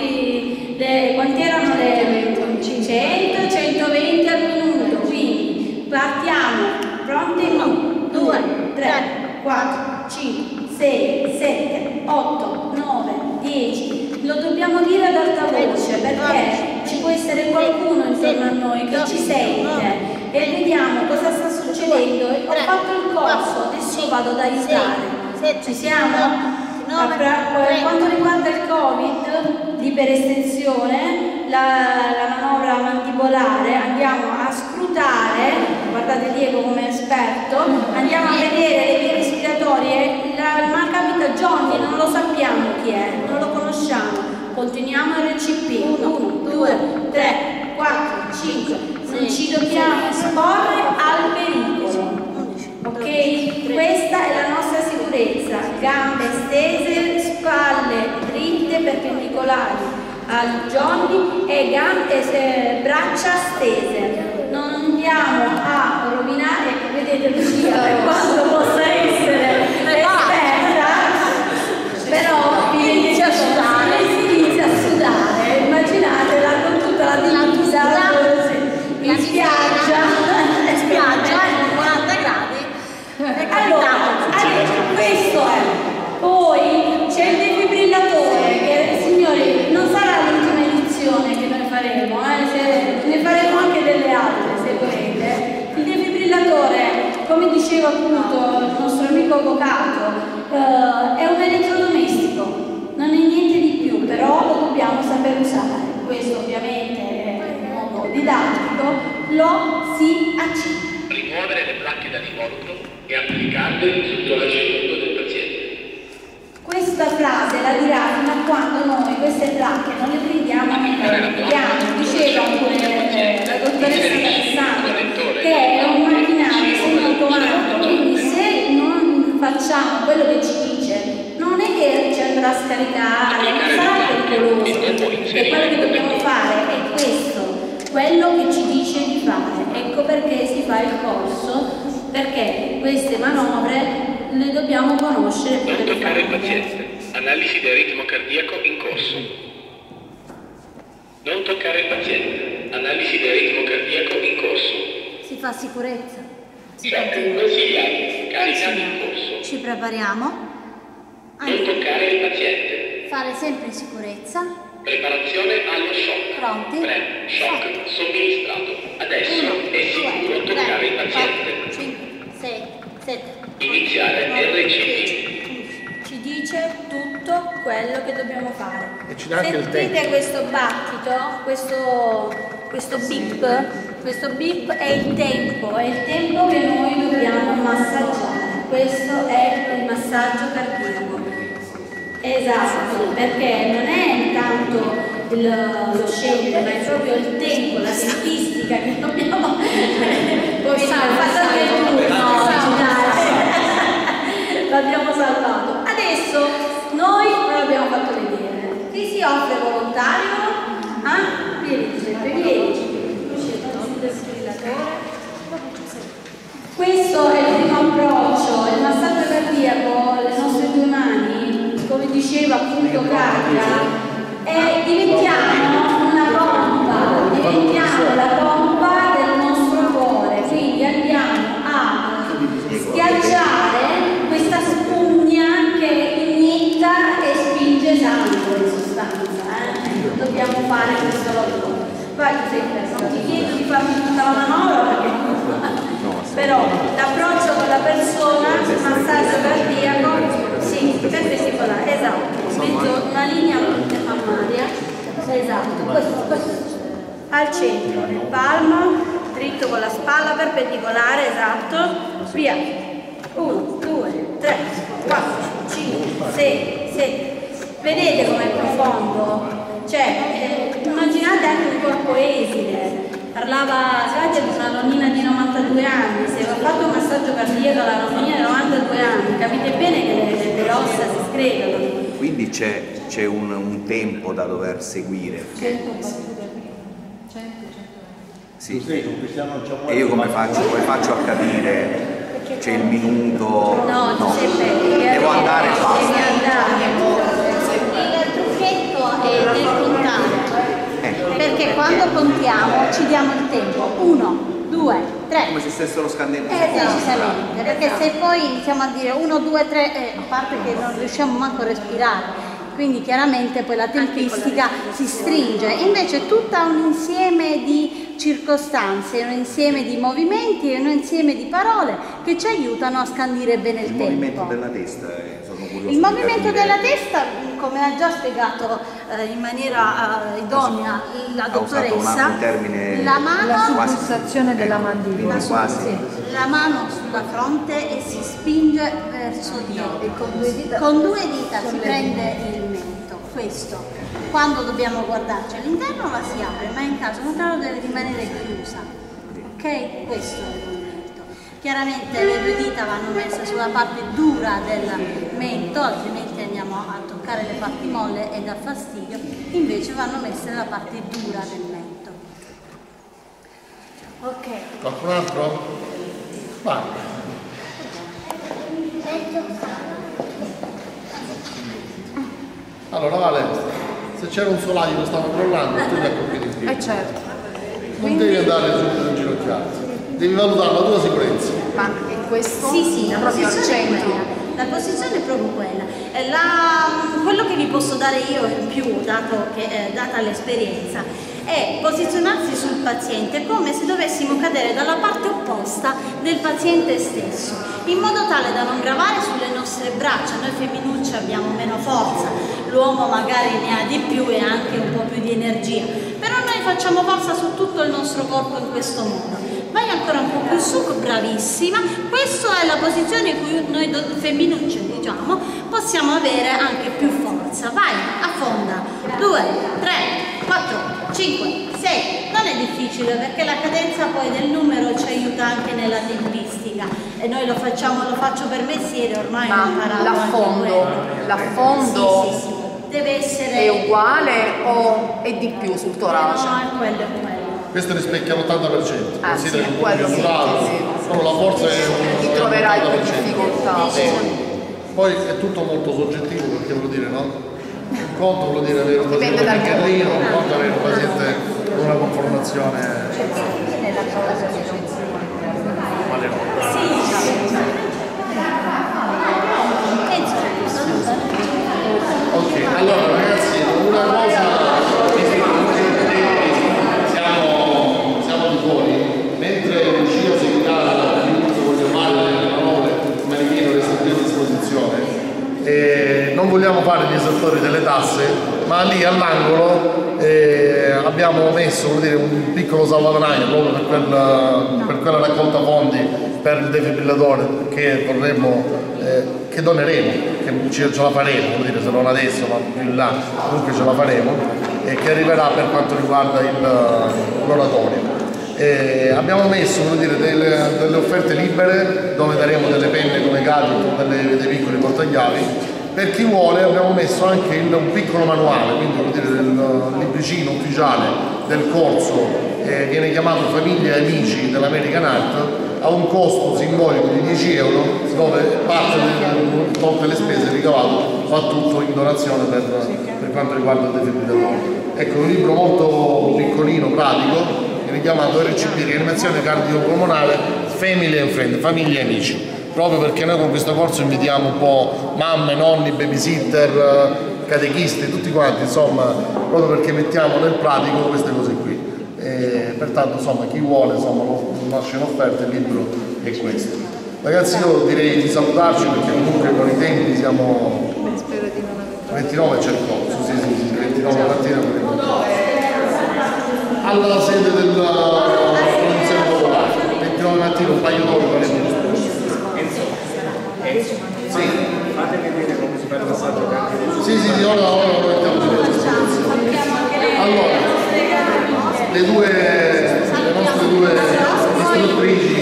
le 100, 120 al minuto, quindi partiamo, pronti? 1, 2, 3, 4, 5, 6, 7, 8, 9, 10. Lo dobbiamo dire ad alta voce perché ci può essere qualcuno intorno a noi che ci sente e vediamo cosa sta succedendo. Ho fatto il corso, adesso vado ad aiutare. Ci siamo? Per quanto riguarda il Covid, l'iperestensione, la manovra mandibolare, andiamo a scrutare, guardate Diego come esperto, andiamo a vedere le vie respiratorie, il malcapita Johnny non lo sappiamo chi è, non lo conosciamo, continuiamo RCP, 1, 2, 3, 4, 5, non ci dobbiamo esporre al pericolo. Ok? Questa è la nostra sicurezza, gambe stese, spalle dritte perpendicolari al Johnny e braccia stese. Non andiamo a rovinare, vedete Lucia, per quanto possa essere esperta, però si inizia a sudare, immaginatela con tutta la dignità in spiaggia. Allora, questo è. Poi c'è il defibrillatore che, signori, non sarà l'ultima edizione che noi faremo, ne faremo anche delle altre se volete. Il defibrillatore, come diceva appunto il nostro amico avvocato, è un elettrodomestico, non è niente di più, però lo dobbiamo saper usare. Questo ovviamente è in modo didattico, lo si accende. Rimuovere le placche dall'involucro e applicarle sotto la seconda del paziente. Questa frase la dirà fino a quando noi queste placche non le prendiamo e le applichiamo. Diceva pure la dottoressa D'Alessandro che è un macchinario semiautomatico, quindi se non facciamo quello che ci dice non è che ci andrà a scaricare, non sarà pericoloso, perché quello che dobbiamo fare è questo, quello che ci dice di fare. Ecco perché si fa il corso perché queste manovre le dobbiamo conoscere. Non toccare il paziente. Analisi del ritmo cardiaco in corso. Non toccare il paziente. Analisi del ritmo cardiaco in corso. Si fa sicurezza. Check consigliati. Carica in corso. Ci prepariamo. Non toccare il paziente. Fare sempre sicurezza. Preparazione allo shock. Pronti? Shock somministrato. Adesso è sicuro toccare il paziente. 5, 6, 7. Iniziare RCP. Ci dice tutto quello che dobbiamo fare. E ci dà anche il tempo. Sentite questo battito, questo beep è il tempo che noi dobbiamo massaggiare. Questo è il massaggio cardiaco. Esatto, perché non è tanto lo scendere, ma è proprio il tempo, la tempistica che dobbiamo fatto anche il turno, l'abbiamo salvato. Adesso noi ve l'abbiamo fatto vedere. Chi si offre volontario? Vieni Giuseppe, vieni. Questo è il primo approccio, il massaggio cardiaco, le nostre due mani, come diceva appunto Carla, diventiamo una pompa, diventiamo la pompa del nostro cuore, quindi andiamo a schiacciare questa spugna che inietta e spinge sangue in sostanza. Dobbiamo fare questo lavoro. Vai Giuseppe, non ti chiedo di farmi tutta la manovra perché però l'approccio con la persona, il massaggio cardiaco, sì, perpendicolare, esatto, metto una linea mammaria, esatto, questo, al centro, il palmo, dritto con la spalla, perpendicolare, esatto, via, 1, 2, 3, 4, 5, 6, 7, vedete com'è profondo? Cioè, immaginate anche un corpo esile. Parlava Svati di una nonnina di 92 anni, se ho fatto un massaggio cardiaco alla nonnina di 92 anni, capite bene che le ossa si scredano. Quindi c'è un tempo da dover seguire. 100 battute. 100. Sì. E io come faccio a capire? C'è il minuto? No, Giuseppe, devo andare e basta. Il trucchetto è nel contare. Perché quando contiamo ci diamo il tempo 1, 2, 3. Come se stessero scandendo. Precisamente, perché se poi iniziamo a dire 1, 2, 3, a parte che non riusciamo manco a respirare, quindi chiaramente poi la tempistica si stringe. Invece è tutto un insieme di circostanze, un insieme di movimenti e un insieme di parole che ci aiutano a scandire bene il tempo. Il movimento della testa, sono curioso. Il movimento della testa, come ha già spiegato in maniera idonea la dottoressa, un termine, la mano, la sussultazione della mandibola, la mano sulla fronte e si spinge verso dietro e con due dita si prende il mento. Questo quando dobbiamo guardarci all'interno la si apre, ma in caso contrario deve rimanere chiusa. Ok? Questo è il movimento. Chiaramente le due dita vanno messe sulla parte dura del mento, altrimenti andiamo a toccare le parti molle e dà fastidio, invece vanno messe nella parte dura del mento. Ok. Qualcun altro? Vai. Allora Vale, se c'era un solaio che stava crollando, tu ti accorgi di più. Certo. Non devi andare giù in ginocchiate, devi valutare la tua sicurezza. Ma è questo? Sì, la proprio al posizione centro. La posizione è proprio quella. Quello che vi posso dare io in più, dato che data l'esperienza, è posizionarsi sul paziente come se dovessimo cadere dalla parte opposta del paziente stesso, in modo tale da non gravare sulle nostre braccia. Noi femminucce abbiamo meno forza, l'uomo magari ne ha di più e anche un po' più di energia, però noi facciamo forza su tutto il nostro corpo in questo modo. Vai ancora un po' più su, bravissima. Questa è la posizione in cui noi femminucce, diciamo, possiamo avere anche più forza. Vai, affonda. 2, 3, 4, 5, 6. Non è difficile perché la cadenza poi del numero ci aiuta anche nella tempistica e noi lo faccio per mestiere, ormai ho imparato. L'affondo sì. Deve essere... è uguale o è di più sul torace? No, è quello. Questo rispecchia l'80%, Sì, considera è un po' quello più sì, sudato. sì. Solo la forza è ti troverai in difficoltà. Poi è tutto molto soggettivo, perché vuol dire, no? Un conto vuol dire avere un paziente piccherino, un conto avere un paziente con una conformazione. Ok, allora ragazzi, una cosa, siamo di fuori, mentre Lucia seguirà voglio fare le parole, Marichino resta qui a disposizione. Non vogliamo fare gli esattori delle tasse, ma lì all'angolo abbiamo messo un piccolo salvadanaio proprio per quella raccolta fondi per il defibrillatore che vorremmo, che doneremo, che ce la faremo, vuol dire, se non adesso ma più in là, comunque ce la faremo, e che arriverà per quanto riguarda l'oratorio. Abbiamo messo delle offerte libere dove daremo delle penne come gadget, dei piccoli portachiavi. Per chi vuole abbiamo messo anche un piccolo manuale, quindi il libricino ufficiale del corso, viene chiamato Famiglia e Amici dell'American Art, a un costo simbolico di 10 euro, dove parte tolte le spese ricavato va tutto in donazione per quanto riguarda il defibrillatore. Ecco, un libro molto piccolino, pratico, viene chiamato RCP, Rianimazione Cardiopolmonare Family and Friends, Famiglia e Amici, proprio perché noi con questo corso invitiamo un po' mamme, nonni, babysitter, catechisti, tutti quanti, insomma, proprio perché mettiamo nel pratico queste cose qui. Pertanto, insomma, chi vuole, insomma, nasce in offerta, il libro è questo. Ragazzi, io direi di salutarci perché comunque con i tempi siamo... 29 c'è il corso, sì, 29 mattina. Alla sede della Commissione Popolare, 29 mattina, un paio d'ore faremo. Sì. Fate vedere come si fa il passaggio anche. Sì, ora lo mettiamo a disposizione. Allora, le nostre due istruttrici.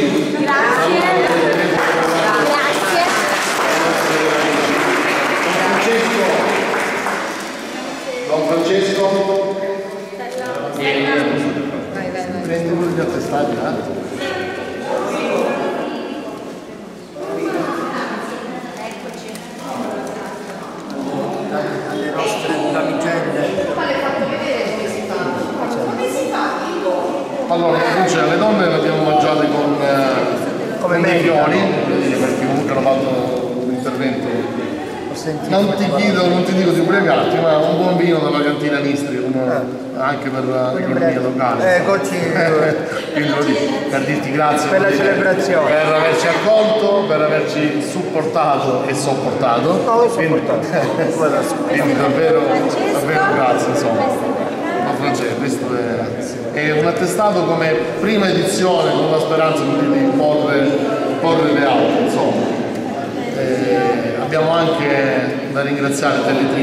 Don Francesco. Prendi uno degli attestati, alle nostre damigelle. Allora, le donne le abbiamo mangiate con i fiori, perché comunque hanno fatto un intervento. Non ti dico di ubriacarti, ma un buon vino dalla cantina Nistri, anche per l'economia locale. Quindi lo dico, per dirti grazie per la celebrazione, per averci accolto, per averci supportato e sopportato. Quindi davvero grazie, insomma. Ma Francesco, questo è un attestato come prima edizione, con la speranza di porre le altre, insomma. Abbiamo anche da ringraziare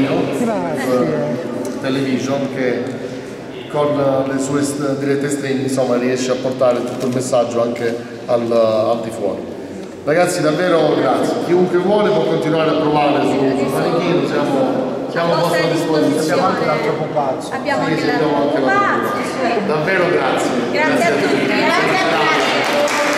Television che con le sue dirette streaming, insomma, riesce a portare tutto il messaggio anche al di fuori. Ragazzi, davvero grazie. Chiunque vuole può continuare a provare sul manichino, siamo a vostra disposizione. Abbiamo anche l'altro pupazzo. Abbiamo anche l'altro pupazzo. Davvero grazie. Grazie a tutti.